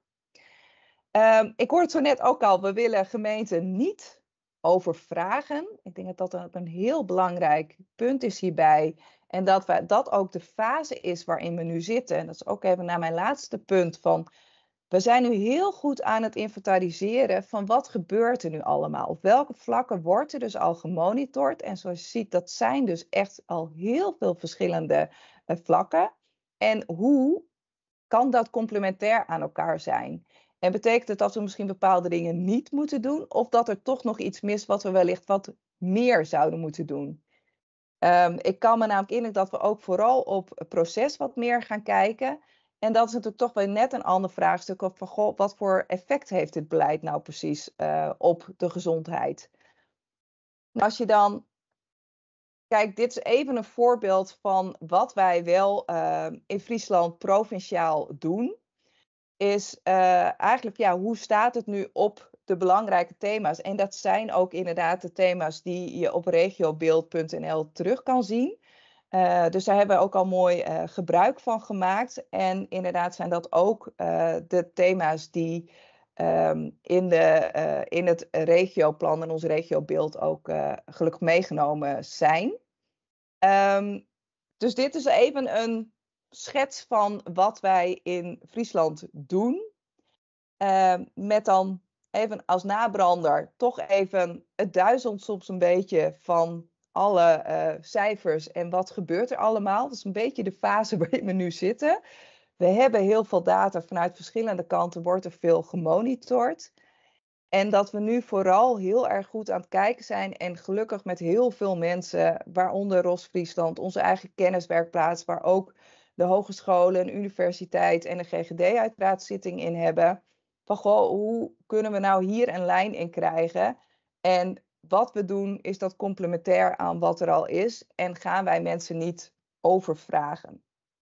[SPEAKER 4] Um, ik hoorde het zo net ook al, we willen gemeenten niet overvragen. Ik denk dat dat ook een heel belangrijk punt is hierbij. En dat we, dat ook de fase is waarin we nu zitten. En dat is ook even naar mijn laatste punt van... We zijn nu heel goed aan het inventariseren van wat gebeurt er nu allemaal. Op welke vlakken wordt er dus al gemonitord. En zoals je ziet, dat zijn dus echt al heel veel verschillende uh, vlakken. En hoe kan dat complementair aan elkaar zijn? En betekent het dat we misschien bepaalde dingen niet moeten doen? Of dat er toch nog iets mist wat we wellicht wat meer zouden moeten doen? Um, ik kan me namelijk indenken dat we ook vooral op proces wat meer gaan kijken. En dat is natuurlijk toch wel net een ander vraagstuk. Of van, goh, wat voor effect heeft dit beleid nou precies uh, op de gezondheid? Nou, als je dan... Kijk, dit is even een voorbeeld van wat wij wel uh, in Friesland provinciaal doen. Is uh, eigenlijk, ja, hoe staat het nu op de belangrijke thema's? En dat zijn ook inderdaad de thema's die je op regiobeeld punt n l terug kan zien. Uh, dus daar hebben we ook al mooi uh, gebruik van gemaakt. En inderdaad zijn dat ook uh, de thema's die um, in, de, uh, in het regioplan en ons regiobeeld ook uh, gelukkig meegenomen zijn. Um, dus dit is even een schets van wat wij in Friesland doen. Uh, met dan even als nabrander toch even het duizend soms een beetje van alle uh, cijfers en wat gebeurt er allemaal. Dat is een beetje de fase waarin we nu zitten. We hebben heel veel data vanuit verschillende kanten, wordt er veel gemonitord. En dat we nu vooral heel erg goed aan het kijken zijn en gelukkig met heel veel mensen, waaronder R O S Friesland, onze eigen kenniswerkplaats, waar ook de hogescholen, een universiteit en de G G D uiteraard zitting in hebben. Van goh, hoe kunnen we nou hier een lijn in krijgen? En wat we doen is dat complementair aan wat er al is en gaan wij mensen niet overvragen.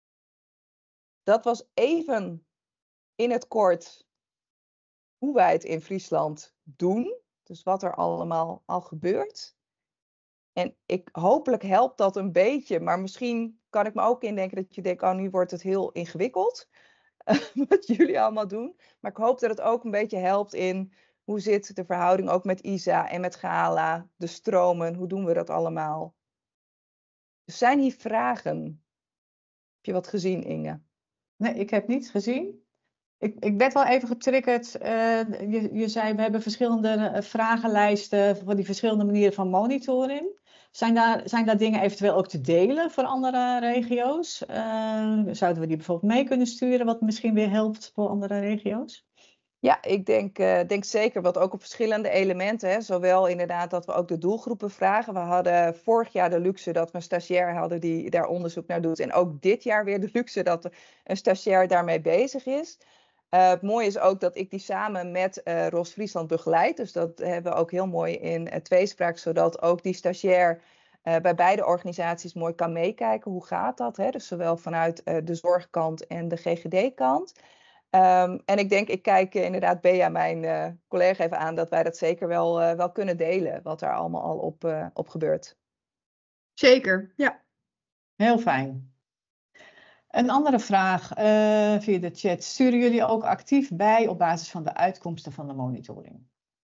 [SPEAKER 4] Dat was even in het kort hoe wij het in Friesland doen. Dus wat er allemaal al gebeurt. En ik, hopelijk helpt dat een beetje. Maar misschien kan ik me ook indenken dat je denkt, oh, nu wordt het heel ingewikkeld. Wat jullie allemaal doen. Maar ik hoop dat het ook een beetje helpt in hoe zit de verhouding ook met I S A en met GALA. De stromen, hoe doen we dat allemaal? Dus zijn hier vragen? Heb je wat gezien, Inge?
[SPEAKER 2] Nee, ik heb niets gezien. Ik, ik werd wel even getriggerd. Uh, je, je zei, we hebben verschillende uh, vragenlijsten voor die verschillende manieren van monitoring. Zijn daar, zijn daar dingen eventueel ook te delen voor andere regio's? Uh, zouden we die bijvoorbeeld mee kunnen sturen, wat misschien weer helpt voor andere regio's?
[SPEAKER 4] Ja, ik denk, uh, denk zeker, wat ook op verschillende elementen. Hè. Zowel inderdaad dat we ook de doelgroepen vragen. We hadden vorig jaar de luxe dat we een stagiair hadden die daar onderzoek naar doet. En ook dit jaar weer de luxe dat een stagiair daarmee bezig is. Uh, het mooie is ook dat ik die samen met uh, R O S Friesland begeleid. Dus dat hebben we ook heel mooi in uh, tweespraak, zodat ook die stagiair uh, bij beide organisaties mooi kan meekijken. Hoe gaat dat? Hè? Dus zowel vanuit uh, de zorgkant en de G G D-kant. Um, en ik denk, ik kijk uh, inderdaad Bea, mijn uh, collega, even aan dat wij dat zeker wel, uh, wel kunnen delen. Wat daar allemaal al op, uh, op gebeurt.
[SPEAKER 5] Zeker, ja.
[SPEAKER 2] Heel fijn. Een andere vraag uh, via de chat. Sturen jullie ook actief bij op basis van de uitkomsten van de monitoring?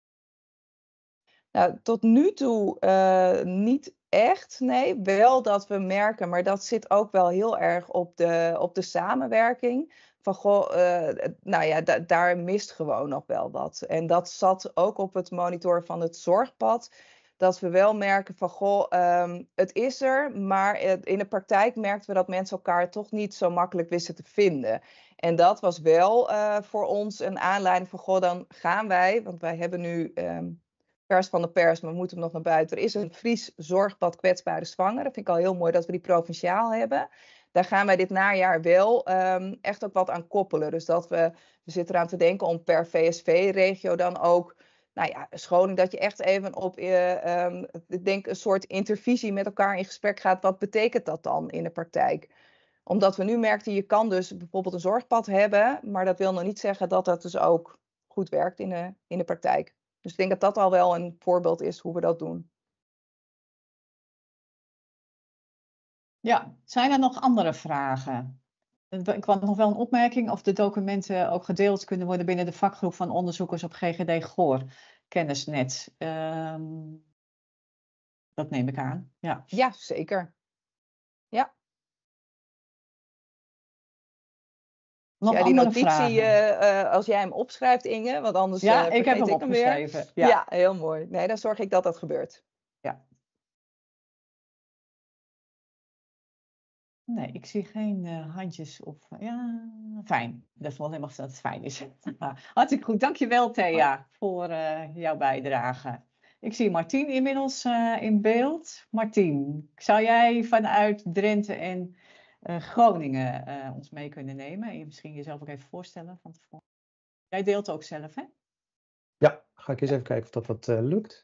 [SPEAKER 4] Nou, tot nu toe uh, niet echt, nee. Wel dat we merken, maar dat zit ook wel heel erg op de, op de samenwerking. Van goh, uh, nou ja, da- daar mist gewoon nog wel wat. En dat zat ook op het monitoren van het zorgpad. Dat we wel merken van, goh, um, het is er, maar in de praktijk merkten we dat mensen elkaar toch niet zo makkelijk wisten te vinden. En dat was wel uh, voor ons een aanleiding van, goh, dan gaan wij, want wij hebben nu um, pers van de pers, maar we moeten hem nog naar buiten. Er is een Fries zorgpad kwetsbare zwangeren. Dat vind ik al heel mooi dat we die provinciaal hebben. Daar gaan wij dit najaar wel um, echt ook wat aan koppelen. Dus dat we, we zitten eraan te denken om per V S V-regio dan ook, nou ja, scholing dat je echt even op, uh, um, ik denk een soort intervisie met elkaar in gesprek gaat. Wat betekent dat dan in de praktijk? Omdat we nu merkten, je kan dus bijvoorbeeld een zorgpad hebben, maar dat wil nog niet zeggen dat dat dus ook goed werkt in de, in de praktijk. Dus ik denk dat dat al wel een voorbeeld is hoe we dat doen.
[SPEAKER 2] Ja, zijn er nog andere vragen? Ik had nog wel een opmerking of de documenten ook gedeeld kunnen worden binnen de vakgroep van onderzoekers op G G D Goor kennisnet. Um, dat neem ik aan. Ja,
[SPEAKER 4] ja zeker. Ja.
[SPEAKER 2] Nog
[SPEAKER 4] ja, die
[SPEAKER 2] andere
[SPEAKER 4] notitie,
[SPEAKER 2] vragen?
[SPEAKER 4] uh, uh, als jij hem opschrijft, Inge, want anders
[SPEAKER 2] ja,
[SPEAKER 4] uh,
[SPEAKER 2] ik heb hem
[SPEAKER 4] ik
[SPEAKER 2] opgeschreven.
[SPEAKER 4] Hem weer. Ja. ja, heel mooi. Nee, dan zorg ik dat dat gebeurt.
[SPEAKER 2] Ja. Nee, ik zie geen uh, handjes of... Ja, fijn. Dat is wel helemaal dat het fijn is. Hartstikke goed. Dankjewel, Thea, voor uh, jouw bijdrage. Ik zie Martien inmiddels uh, in beeld. Martien, zou jij vanuit Drenthe en uh, Groningen uh, ons mee kunnen nemen? En je misschien jezelf ook even voorstellen van tevoren. Jij deelt ook zelf, hè?
[SPEAKER 6] Ja, ga ik eens even kijken of dat wat uh, lukt.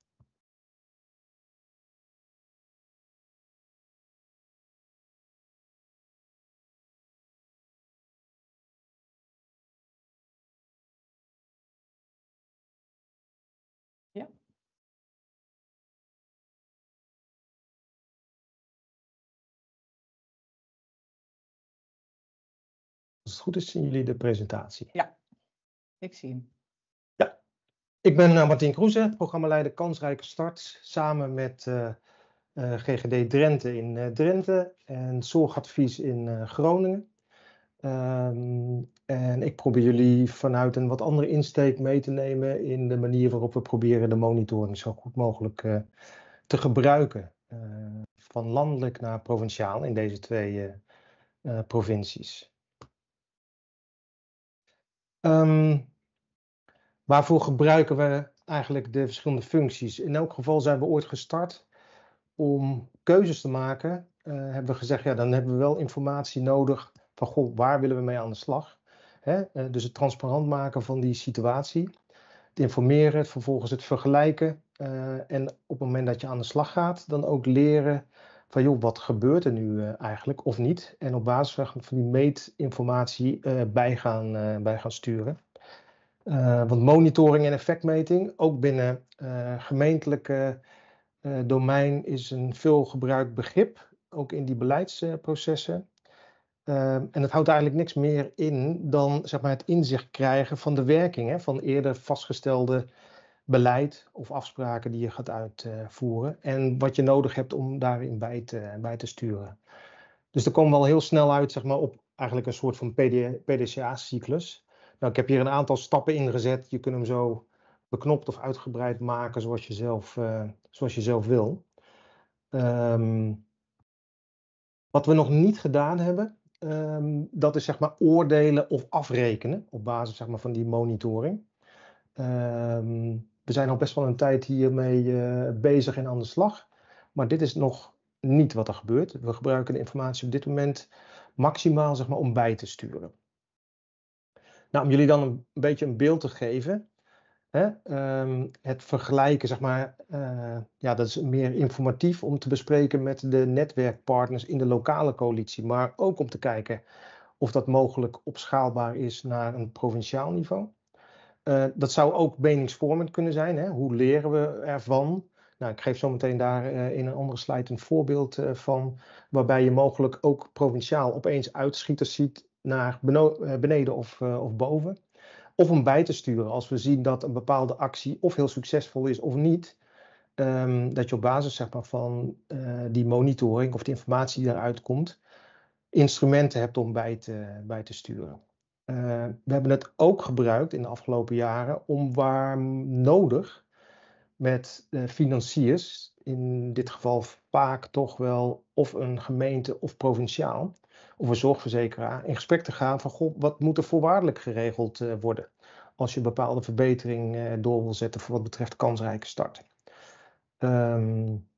[SPEAKER 2] Ja.
[SPEAKER 6] Als het goed is, zien jullie de presentatie.
[SPEAKER 2] Ja, ik zie hem.
[SPEAKER 6] Ja, ik ben uh, Martien Kroeze, programmaleider Kansrijke Start, samen met uh, uh, G G D Drenthe in uh, Drenthe en Zorgadvies in uh, Groningen. Um, en ik probeer jullie vanuit een wat andere insteek mee te nemen in de manier waarop we proberen de monitoring zo goed mogelijk uh, te gebruiken. Uh, van landelijk naar provinciaal in deze twee uh, uh, provincies. Um, waarvoor gebruiken we eigenlijk de verschillende functies? In elk geval zijn we ooit gestart om keuzes te maken. Uh, hebben we gezegd, ja, dan hebben we wel informatie nodig van, goh, waar willen we mee aan de slag? Hè? Uh, dus het transparant maken van die situatie. Het informeren, het vervolgens het vergelijken. Uh, en op het moment dat je aan de slag gaat, dan ook leren van, joh, wat gebeurt er nu uh, eigenlijk of niet? En op basis van die meetinformatie uh, bij, gaan, uh, bij gaan sturen. Uh, want monitoring en effectmeting, ook binnen uh, gemeentelijke uh, domein, is een veel gebruikt begrip, ook in die beleidsprocessen. Uh, en het houdt eigenlijk niks meer in dan, zeg maar, het inzicht krijgen van de werking hè, van eerder vastgestelde beleid of afspraken die je gaat uitvoeren. En wat je nodig hebt om daarin bij te, bij te sturen. Dus er komen we al heel snel uit, zeg maar, op eigenlijk een soort van P D C A-cyclus. Nou, ik heb hier een aantal stappen ingezet. Je kunt hem zo beknopt of uitgebreid maken zoals je zelf, uh, zoals je zelf wil. Um, wat we nog niet gedaan hebben, um, dat is, zeg maar, oordelen of afrekenen op basis, zeg maar, van die monitoring. Um, we zijn al best wel een tijd hiermee uh, bezig en aan de slag. Maar dit is nog niet wat er gebeurt. We gebruiken de informatie op dit moment maximaal, zeg maar, om bij te sturen. Nou, om jullie dan een beetje een beeld te geven. Hè, um, het vergelijken, zeg maar, uh, ja, dat is meer informatief om te bespreken met de netwerkpartners in de lokale coalitie. Maar ook om te kijken of dat mogelijk opschaalbaar is naar een provinciaal niveau. Uh, dat zou ook meningsvormend kunnen zijn. Hè? Hoe leren we ervan? Nou, ik geef zo meteen daar uh, in een andere slide een voorbeeld uh, van. Waarbij je mogelijk ook provinciaal opeens uitschieters ziet naar beneden of, uh, of boven. Of om bij te sturen als we zien dat een bepaalde actie of heel succesvol is of niet. Um, dat je op basis, zeg maar, van uh, die monitoring of de informatie die eruit komt, instrumenten hebt om bij te, bij te sturen. Uh, we hebben het ook gebruikt in de afgelopen jaren om waar nodig met uh, financiers, in dit geval vaak toch wel of een gemeente of provinciaal, of een zorgverzekeraar, in gesprek te gaan van, goh, wat moet er voorwaardelijk geregeld uh, worden als je een bepaalde verbetering uh, door wil zetten voor wat betreft kansrijke start. Um,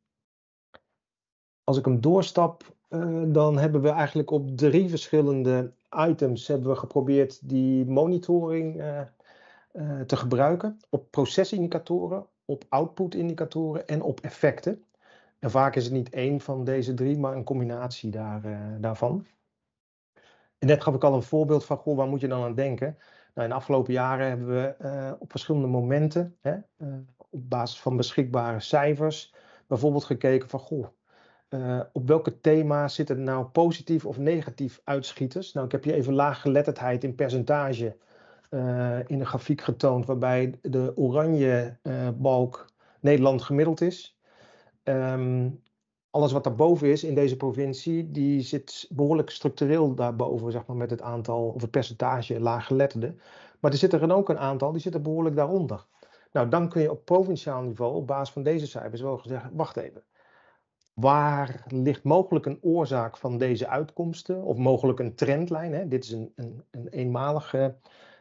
[SPEAKER 6] als ik hem doorstap, uh, dan hebben we eigenlijk op drie verschillende items hebben we geprobeerd die monitoring uh, uh, te gebruiken. Op procesindicatoren, op output-indicatoren en op effecten. En vaak is het niet één van deze drie, maar een combinatie daar, uh, daarvan. En net gaf ik al een voorbeeld van, goh, waar moet je dan aan denken? Nou, in de afgelopen jaren hebben we uh, op verschillende momenten, hè, uh, op basis van beschikbare cijfers, bijvoorbeeld gekeken van, goh, uh, op welke thema's zitten er nou positief of negatief uitschieters? Nou, ik heb je even laaggeletterdheid in percentage uh, in een grafiek getoond, waarbij de oranje uh, balk Nederland gemiddeld is. Um, alles wat daarboven is in deze provincie, die zit behoorlijk structureel daarboven, zeg maar, met het aantal of het percentage laaggeletterden. Maar er zitten er ook een aantal, die zitten behoorlijk daaronder. Nou, dan kun je op provinciaal niveau, op basis van deze cijfers, wel zeggen, wacht even. Waar ligt mogelijk een oorzaak van deze uitkomsten? Of mogelijk een trendlijn? Hè? Dit is een, een, een eenmalige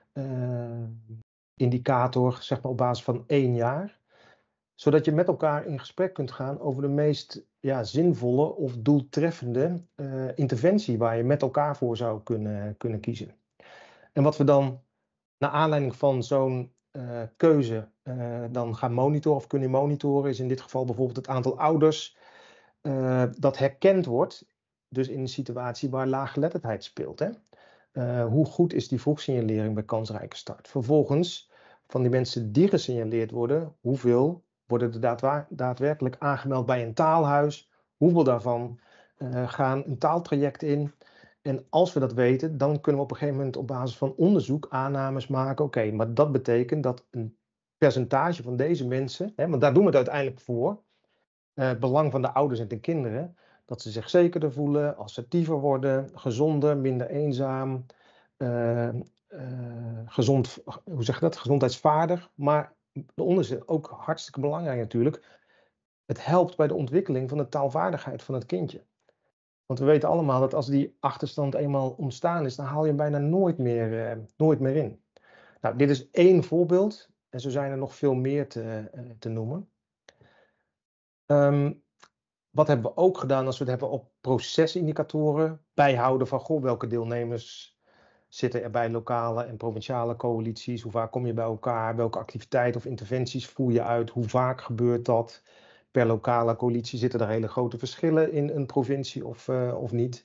[SPEAKER 6] uh, indicator, zeg maar, op basis van één jaar. Zodat je met elkaar in gesprek kunt gaan over de meest ja, zinvolle of doeltreffende uh, interventie waar je met elkaar voor zou kunnen, kunnen kiezen. En wat we dan naar aanleiding van zo'n uh, keuze uh, dan gaan monitoren of kunnen monitoren, is in dit geval bijvoorbeeld het aantal ouders uh, dat herkend wordt, dus in een situatie waar laaggeletterdheid speelt. Hè? Uh, hoe goed is die vroegsignalering bij kansrijke start? Vervolgens, van die mensen die gesignaleerd worden, hoeveel worden er daadwa- daadwerkelijk aangemeld bij een taalhuis? Hoeveel daarvan uh, gaan een taaltraject in? En als we dat weten, dan kunnen we op een gegeven moment op basis van onderzoek aannames maken. Oké, okay, maar dat betekent dat een percentage van deze mensen, hè, want daar doen we het uiteindelijk voor, uh, het belang van de ouders en de kinderen, dat ze zich zekerder voelen, assertiever worden, gezonder, minder eenzaam, uh, uh, gezond, hoe zeg je dat, gezondheidsvaardig, maar de onderzoek ook hartstikke belangrijk natuurlijk. Het helpt bij de ontwikkeling van de taalvaardigheid van het kindje. Want we weten allemaal dat als die achterstand eenmaal ontstaan is, dan haal je hem bijna nooit meer, uh, nooit meer in. Nou, dit is één voorbeeld en zo zijn er nog veel meer te, uh, te noemen. Um, wat hebben we ook gedaan als we het hebben op procesindicatoren? Bijhouden van, goh, welke deelnemers zitten er bij lokale en provinciale coalities? Hoe vaak kom je bij elkaar? Welke activiteiten of interventies voer je uit? Hoe vaak gebeurt dat? Per lokale coalitie zitten er hele grote verschillen in een provincie of, uh, of niet.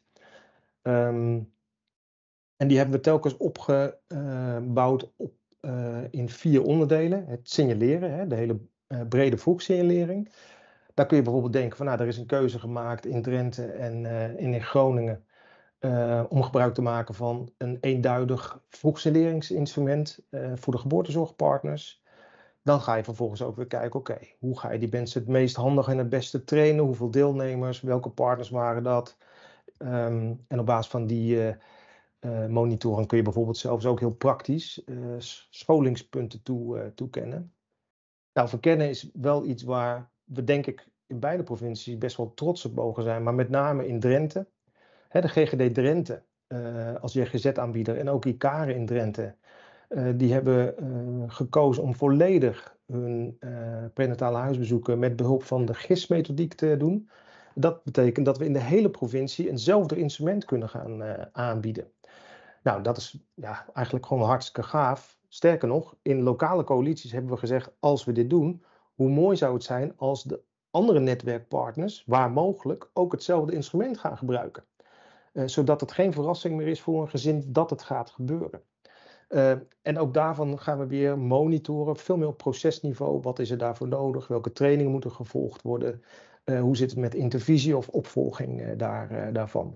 [SPEAKER 6] Um, en die hebben we telkens opgebouwd op, uh, in vier onderdelen. Het signaleren, hè, de hele uh, brede vroegsignalering. Daar kun je bijvoorbeeld denken van, nou, er is een keuze gemaakt in Drenthe en uh, in Groningen. Uh, om gebruik te maken van een eenduidig vroegsignaleringsinstrument uh, voor de geboortezorgpartners. Dan ga je vervolgens ook weer kijken, oké, okay, hoe ga je die mensen het meest handig en het beste trainen? Hoeveel deelnemers, welke partners waren dat? Um, en op basis van die uh, uh, monitoring kun je bijvoorbeeld zelfs ook heel praktisch uh, scholingspunten toe, uh, toekennen. Nou, verkennen is wel iets waar we denk ik in beide provincies best wel trots op mogen zijn, maar met name in Drenthe. He, de G G D Drenthe uh, als J G Z-aanbieder en ook ICARE in Drenthe, uh, die hebben uh, gekozen om volledig hun uh, prenatale huisbezoeken met behulp van de G I S-methodiek te doen. Dat betekent dat we in de hele provincie eenzelfde instrument kunnen gaan uh, aanbieden. Nou, dat is ja, eigenlijk gewoon hartstikke gaaf. Sterker nog, in lokale coalities hebben we gezegd, als we dit doen, hoe mooi zou het zijn als de andere netwerkpartners, waar mogelijk, ook hetzelfde instrument gaan gebruiken. Uh, zodat het geen verrassing meer is voor een gezin dat het gaat gebeuren. Uh, en ook daarvan gaan we weer monitoren, veel meer op procesniveau. Wat is er daarvoor nodig? Welke trainingen moeten gevolgd worden? Uh, hoe zit het met intervisie of opvolging uh, daar, uh, daarvan?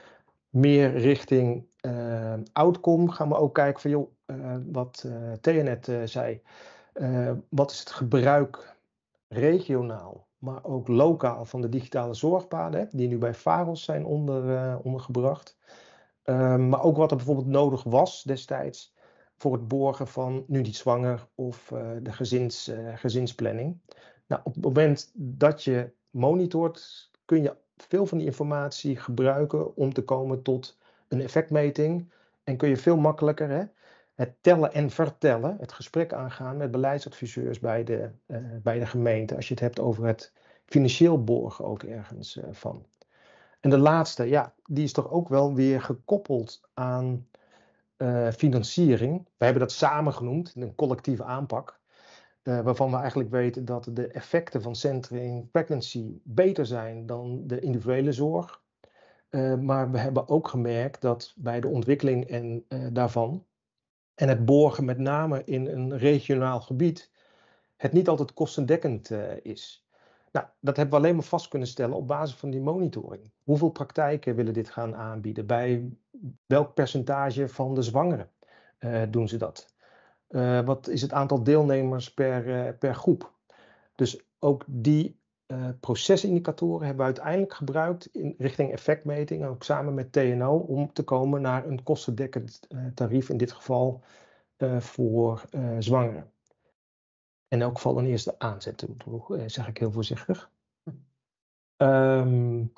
[SPEAKER 6] Meer richting uh, outcome gaan we ook kijken van, joh, uh, wat uh, Thea net uh, zei. Uh, wat is het gebruik regionaal, maar ook lokaal van de digitale zorgpaden, hè, die nu bij VAROS zijn onder, uh, ondergebracht. Uh, maar ook wat er bijvoorbeeld nodig was destijds voor het borgen van nu niet zwanger of uh, de gezins, uh, gezinsplanning. Nou, op het moment dat je monitort, kun je veel van die informatie gebruiken om te komen tot een effectmeting. En kun je veel makkelijker hè, het tellen en vertellen, het gesprek aangaan met beleidsadviseurs bij de, uh, bij de gemeente. Als je het hebt over het financieel borgen ook ergens uh, van. En de laatste, ja, die is toch ook wel weer gekoppeld aan uh, financiering. We hebben dat samen genoemd, een collectieve aanpak. Uh, waarvan we eigenlijk weten dat de effecten van centering pregnancy beter zijn dan de individuele zorg. Uh, maar we hebben ook gemerkt dat bij de ontwikkeling en, uh, daarvan en het borgen met name in een regionaal gebied het niet altijd kostendekkend uh, is. Nou, dat hebben we alleen maar vast kunnen stellen op basis van die monitoring. Hoeveel praktijken willen dit gaan aanbieden? Bij welk percentage van de zwangeren uh, doen ze dat? Uh, wat is het aantal deelnemers per, uh, per groep? Dus ook die uh, procesindicatoren hebben we uiteindelijk gebruikt in richting effectmeting, ook samen met T N O, om te komen naar een kostendekkend uh, tarief, in dit geval uh, voor uh, zwangeren. In elk geval een eerste aanzet doen, zeg ik heel voorzichtig. Um,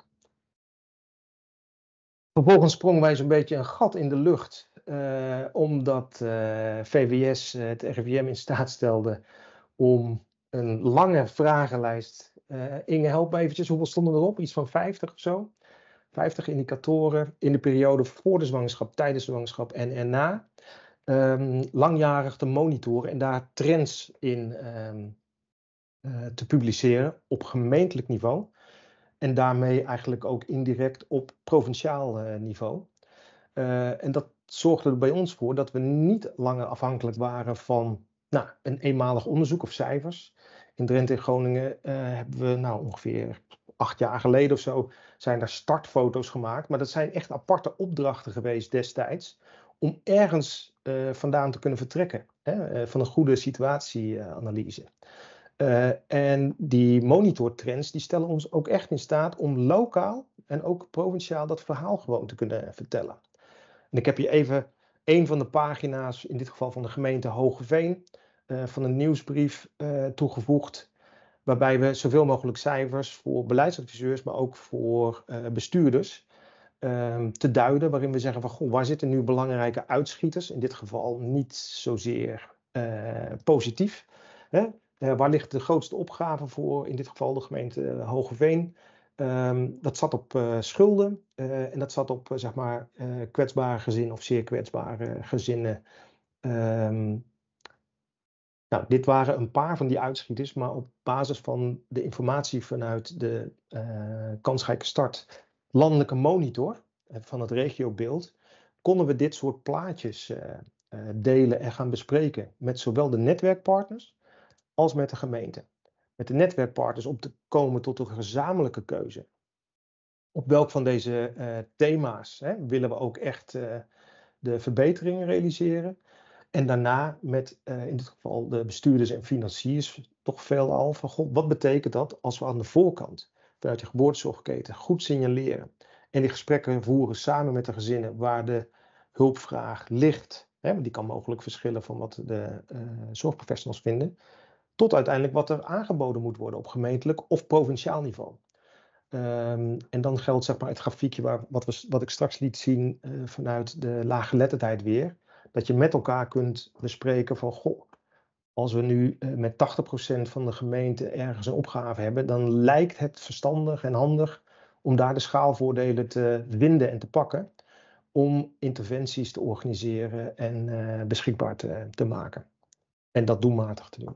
[SPEAKER 6] vervolgens sprongen wij zo'n beetje een gat in de lucht, uh, omdat uh, V W S uh, het R I V M in staat stelde om een lange vragenlijst. Uh, Inge, help me eventjes, hoeveel stonden erop? Iets van vijftig of zo? vijftig indicatoren in de periode voor de zwangerschap, tijdens de zwangerschap en erna. Um, langjarig te monitoren en daar trends in um, uh, te publiceren op gemeentelijk niveau. En daarmee eigenlijk ook indirect op provinciaal uh, niveau. Uh, en dat zorgde er bij ons voor dat we niet langer afhankelijk waren van nou, een eenmalig onderzoek of cijfers. In Drenthe en Groningen uh, hebben we nou, ongeveer acht jaar geleden of zo zijn er startfoto's gemaakt. Maar dat zijn echt aparte opdrachten geweest destijds om ergens uh, vandaan te kunnen vertrekken, hè, uh, van een goede situatieanalyse. Uh, en die monitortrends die stellen ons ook echt in staat om lokaal en ook provinciaal dat verhaal gewoon te kunnen vertellen. En ik heb hier even een van de pagina's, in dit geval van de gemeente Hoogeveen, uh, van een nieuwsbrief uh, toegevoegd, waarbij we zoveel mogelijk cijfers voor beleidsadviseurs, maar ook voor uh, bestuurders, Um, te duiden, waarin we zeggen van goh, waar zitten nu belangrijke uitschieters? In dit geval niet zozeer uh, positief. Hè? Uh, waar ligt de grootste opgave voor? In dit geval de gemeente uh, Hoogeveen. Um, dat zat op uh, schulden uh, en dat zat op uh, zeg maar uh, kwetsbare gezinnen of zeer kwetsbare gezinnen. Um, nou, dit waren een paar van die uitschieters, maar op basis van de informatie vanuit de uh, kansrijke start landelijke monitor van het regiobeeld, konden we dit soort plaatjes uh, uh, delen en gaan bespreken met zowel de netwerkpartners als met de gemeente. Met de netwerkpartners om te komen tot een gezamenlijke keuze. Op welk van deze uh, thema's hè, willen we ook echt uh, de verbeteringen realiseren. En daarna met uh, in dit geval de bestuurders en financiers toch veelal van god, wat betekent dat als we aan de voorkant vanuit de geboortezorgketen goed signaleren en die gesprekken voeren samen met de gezinnen waar de hulpvraag ligt, hè, die kan mogelijk verschillen van wat de uh, zorgprofessionals vinden, tot uiteindelijk wat er aangeboden moet worden op gemeentelijk of provinciaal niveau. Um, en dan geldt zeg maar het grafiekje waar, wat, we, wat ik straks liet zien uh, vanuit de laaggeletterdheid weer, dat je met elkaar kunt bespreken van goh, als we nu uh, met tachtig procent van de gemeente ergens een opgave hebben, dan lijkt het verstandig en handig om daar de schaalvoordelen te vinden en te pakken, om interventies te organiseren en uh, beschikbaar te, te maken. En dat doelmatig te doen.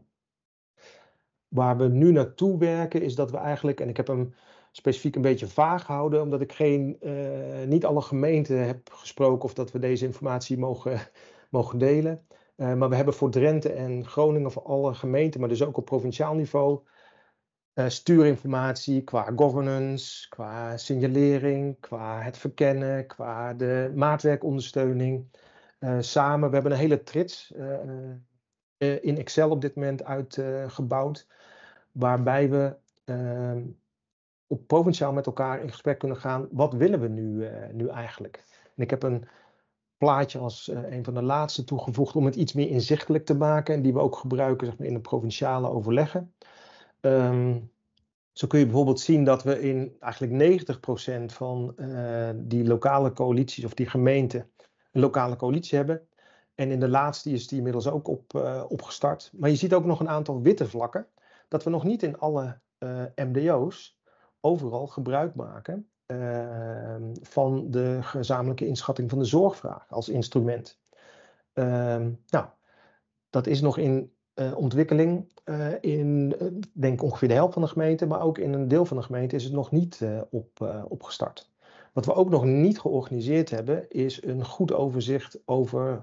[SPEAKER 6] Waar we nu naartoe werken is dat we eigenlijk, en ik heb hem specifiek een beetje vaag gehouden, omdat ik geen, uh, niet alle gemeenten heb gesproken of dat we deze informatie mogen, mogen delen. Uh, maar we hebben voor Drenthe en Groningen voor alle gemeenten, maar dus ook op provinciaal niveau, uh, stuurinformatie qua governance, qua signalering, qua het verkennen, qua de maatwerkondersteuning. Uh, samen, we hebben een hele trits uh, uh, in Excel op dit moment uitgebouwd, uh, waarbij we uh, op provinciaal met elkaar in gesprek kunnen gaan. Wat willen we nu, uh, nu eigenlijk? En ik heb een plaatje als uh, een van de laatste toegevoegd om het iets meer inzichtelijk te maken. En die we ook gebruiken zeg maar, in de provinciale overleggen. Um, zo kun je bijvoorbeeld zien dat we in eigenlijk negentig procent van uh, die lokale coalities of die gemeenten een lokale coalitie hebben. En in de laatste is die inmiddels ook op, uh, opgestart. Maar je ziet ook nog een aantal witte vlakken. Dat we nog niet in alle uh, M D O's overal gebruik maken uh, van de gezamenlijke inschatting van de zorgvraag als instrument. Uh, nou, dat is nog in uh, ontwikkeling uh, in, uh, denk ongeveer de helft van de gemeente, maar ook in een deel van de gemeente is het nog niet uh, op, uh, opgestart. Wat we ook nog niet georganiseerd hebben, is een goed overzicht over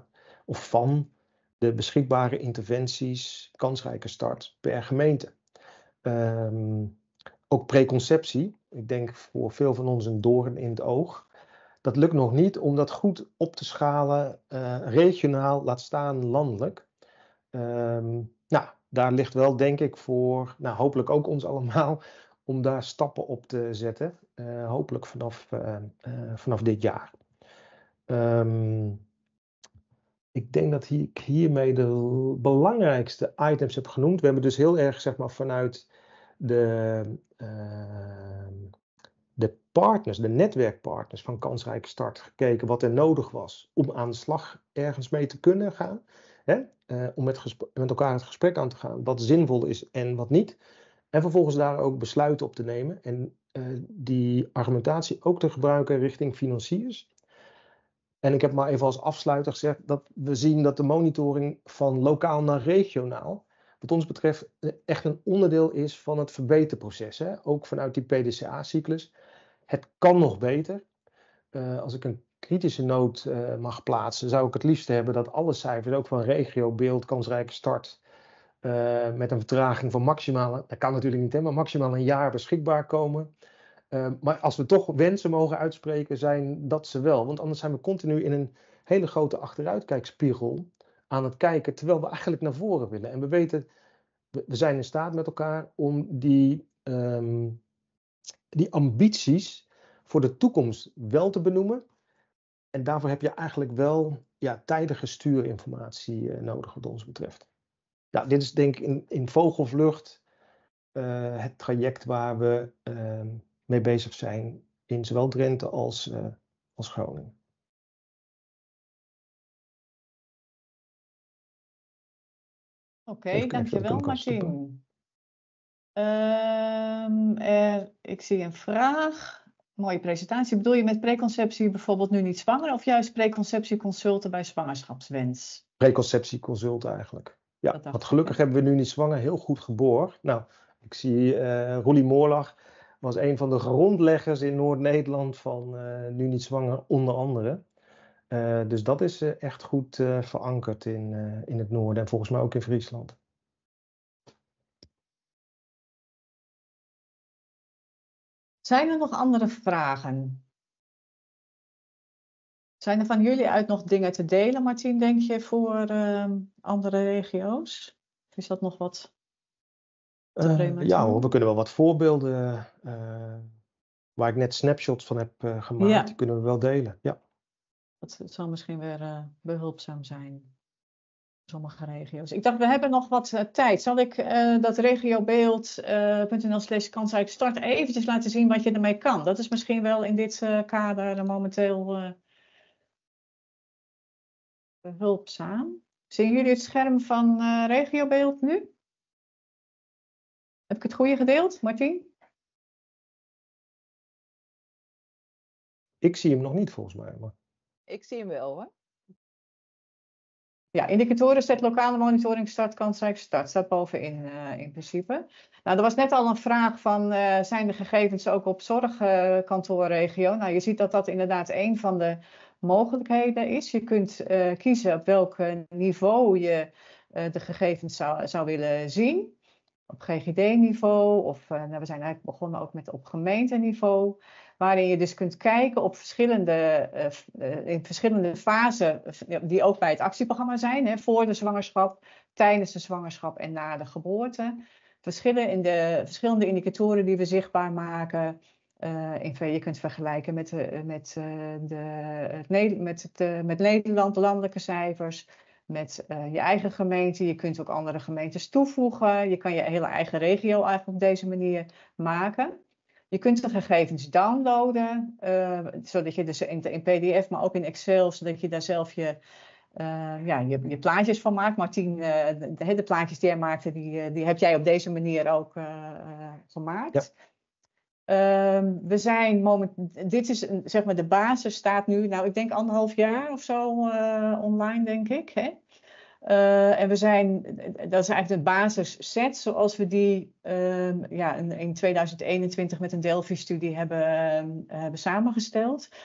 [SPEAKER 6] of van de beschikbare interventies kansrijke start per gemeente. Um, ook preconceptie, ik denk voor veel van ons een doorn in het oog. Dat lukt nog niet om dat goed op te schalen, uh, regionaal, laat staan landelijk. Um, nou, daar ligt wel denk ik voor, nou, hopelijk ook ons allemaal, om daar stappen op te zetten. Uh, hopelijk vanaf, uh, uh, vanaf dit jaar. Um, ik denk dat ik hiermee de belangrijkste items heb genoemd. We hebben dus heel erg, zeg maar, vanuit de, uh, de partners, de netwerkpartners van Kansrijke Start gekeken wat er nodig was om aan de slag ergens mee te kunnen gaan. Hè? Uh, om met, met elkaar het gesprek aan te gaan, wat zinvol is en wat niet. En vervolgens daar ook besluiten op te nemen en uh, die argumentatie ook te gebruiken richting financiers. En ik heb maar even als afsluiter gezegd dat we zien dat de monitoring van lokaal naar regionaal, wat ons betreft, echt een onderdeel is van het verbeterproces. Hè? Ook vanuit die P D C A-cyclus. Het kan nog beter. Uh, als ik een kritische noot uh, mag plaatsen, zou ik het liefst hebben dat alle cijfers, ook van regio, beeld, kansrijke start, uh, met een vertraging van maximaal, dat kan natuurlijk niet, hè, maar maximaal een jaar beschikbaar komen. Uh, maar als we toch wensen mogen uitspreken, zijn dat ze wel. Want anders zijn we continu in een hele grote achteruitkijkspiegel aan het kijken, terwijl we eigenlijk naar voren willen. En we weten, we, we zijn in staat met elkaar om die, um, die ambities voor de toekomst wel te benoemen. En daarvoor heb je eigenlijk wel ja, tijdige stuurinformatie uh, nodig wat ons betreft. Ja, dit is denk ik in, in vogelvlucht uh, het traject waar we uh, mee bezig zijn in zowel Drenthe als, uh, als Groningen.
[SPEAKER 2] Oké, okay, dankjewel Martin. Um, er, ik zie een vraag. Mooie presentatie. Bedoel je met preconceptie bijvoorbeeld nu niet zwanger of juist preconceptieconsulten bij zwangerschapswens?
[SPEAKER 6] Preconceptieconsult eigenlijk. Ja, want gelukkig hebben we nu niet zwanger heel goed geboren. Nou, ik zie uh, Roelie Moorlag was een van de grondleggers in Noord-Nederland van uh, Nu Niet Zwanger onder andere. Uh, dus dat is uh, echt goed uh, verankerd in, uh, in het noorden en volgens mij ook in Friesland.
[SPEAKER 2] Zijn er nog andere vragen? Zijn er van jullie uit nog dingen te delen, Martin, denk je, voor uh, andere regio's? Of is dat nog wat te
[SPEAKER 6] uh, Ja hoor, we kunnen wel wat voorbeelden, uh, waar ik net snapshots van heb uh, gemaakt, ja. Die kunnen we wel delen. Ja.
[SPEAKER 2] Dat, dat zal misschien weer uh, behulpzaam zijn. Sommige regio's. Ik dacht, we hebben nog wat uh, tijd. Zal ik uh, dat regiobeeld punt n l slash kansrijke start eventjes laten zien wat je ermee kan? Dat is misschien wel in dit uh, kader uh, momenteel uh, behulpzaam. Zien jullie het scherm van uh, regiobeeld nu? Heb ik het goede gedeeld, Martin?
[SPEAKER 6] Ik zie hem nog niet volgens mij. Maar...
[SPEAKER 4] Ik zie hem wel hoor.
[SPEAKER 2] Ja, indicatoren zet lokale monitoring start, kansrijke start. Staat bovenin uh, in principe. Nou, er was net al een vraag van, uh, zijn de gegevens ook op zorgkantoorregio? Uh, nou, je ziet dat dat inderdaad een van de mogelijkheden is. Je kunt uh, kiezen op welk niveau je uh, de gegevens zou, zou willen zien. Op G G D-niveau of uh, nou, we zijn eigenlijk begonnen ook met op gemeenteniveau. Waarin je dus kunt kijken op verschillende, uh, in verschillende fasen die ook bij het actieprogramma zijn. Hè, voor de zwangerschap, tijdens de zwangerschap en na de geboorte. Verschillen in de verschillende indicatoren die we zichtbaar maken. Uh, in, je kunt vergelijken met, uh, met, uh, de, het, met, het, uh, met Nederland, de landelijke cijfers. Met uh, je eigen gemeente. Je kunt ook andere gemeentes toevoegen. Je kan je hele eigen regio eigenlijk op deze manier maken. Je kunt de gegevens downloaden, uh, zodat je dus in, in P D F, maar ook in Excel, zodat je daar zelf je, uh, ja, je, je plaatjes van maakt. Martien, uh, de, de plaatjes die hij maakte, die, die heb jij op deze manier ook uh, uh, gemaakt. Ja. Uh, we zijn moment, dit is zeg maar de basis staat nu, nou ik denk anderhalf jaar of zo uh, online denk ik. Hè? Uh, en we zijn, dat is eigenlijk de basisset zoals we die uh, ja, in, in tweeduizend eenentwintig met een Delphi-studie hebben, uh, hebben samengesteld.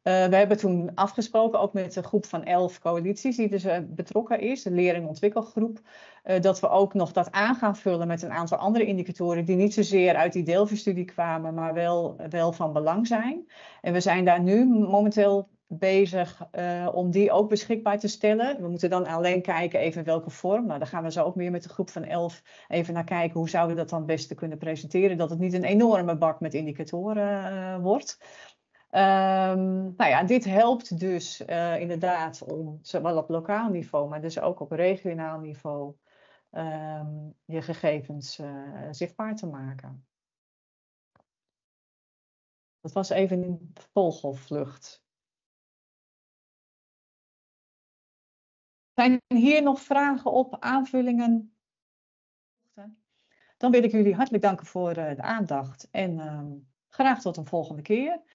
[SPEAKER 2] Uh, we hebben toen afgesproken, ook met een groep van elf coalities die dus uh, betrokken is, de leer- en ontwikkelgroep, uh, dat we ook nog dat aan gaan vullen met een aantal andere indicatoren die niet zozeer uit die Delphi-studie kwamen, maar wel, wel van belang zijn. En we zijn daar nu momenteel bezig uh, om die ook beschikbaar te stellen. We moeten dan alleen kijken even welke vorm. Nou, daar gaan we zo ook meer met de groep van elf even naar kijken. Hoe zouden we dat dan het beste kunnen presenteren? Dat het niet een enorme bak met indicatoren uh, wordt. Um, nou ja, dit helpt dus uh, inderdaad om zowel op lokaal niveau, maar dus ook op regionaal niveau um, je gegevens uh, zichtbaar te maken. Dat was even een vogelvlucht. Zijn hier nog vragen op, aanvullingen? Dan wil ik jullie hartelijk danken voor uh, de aandacht en uh, graag tot een volgende keer.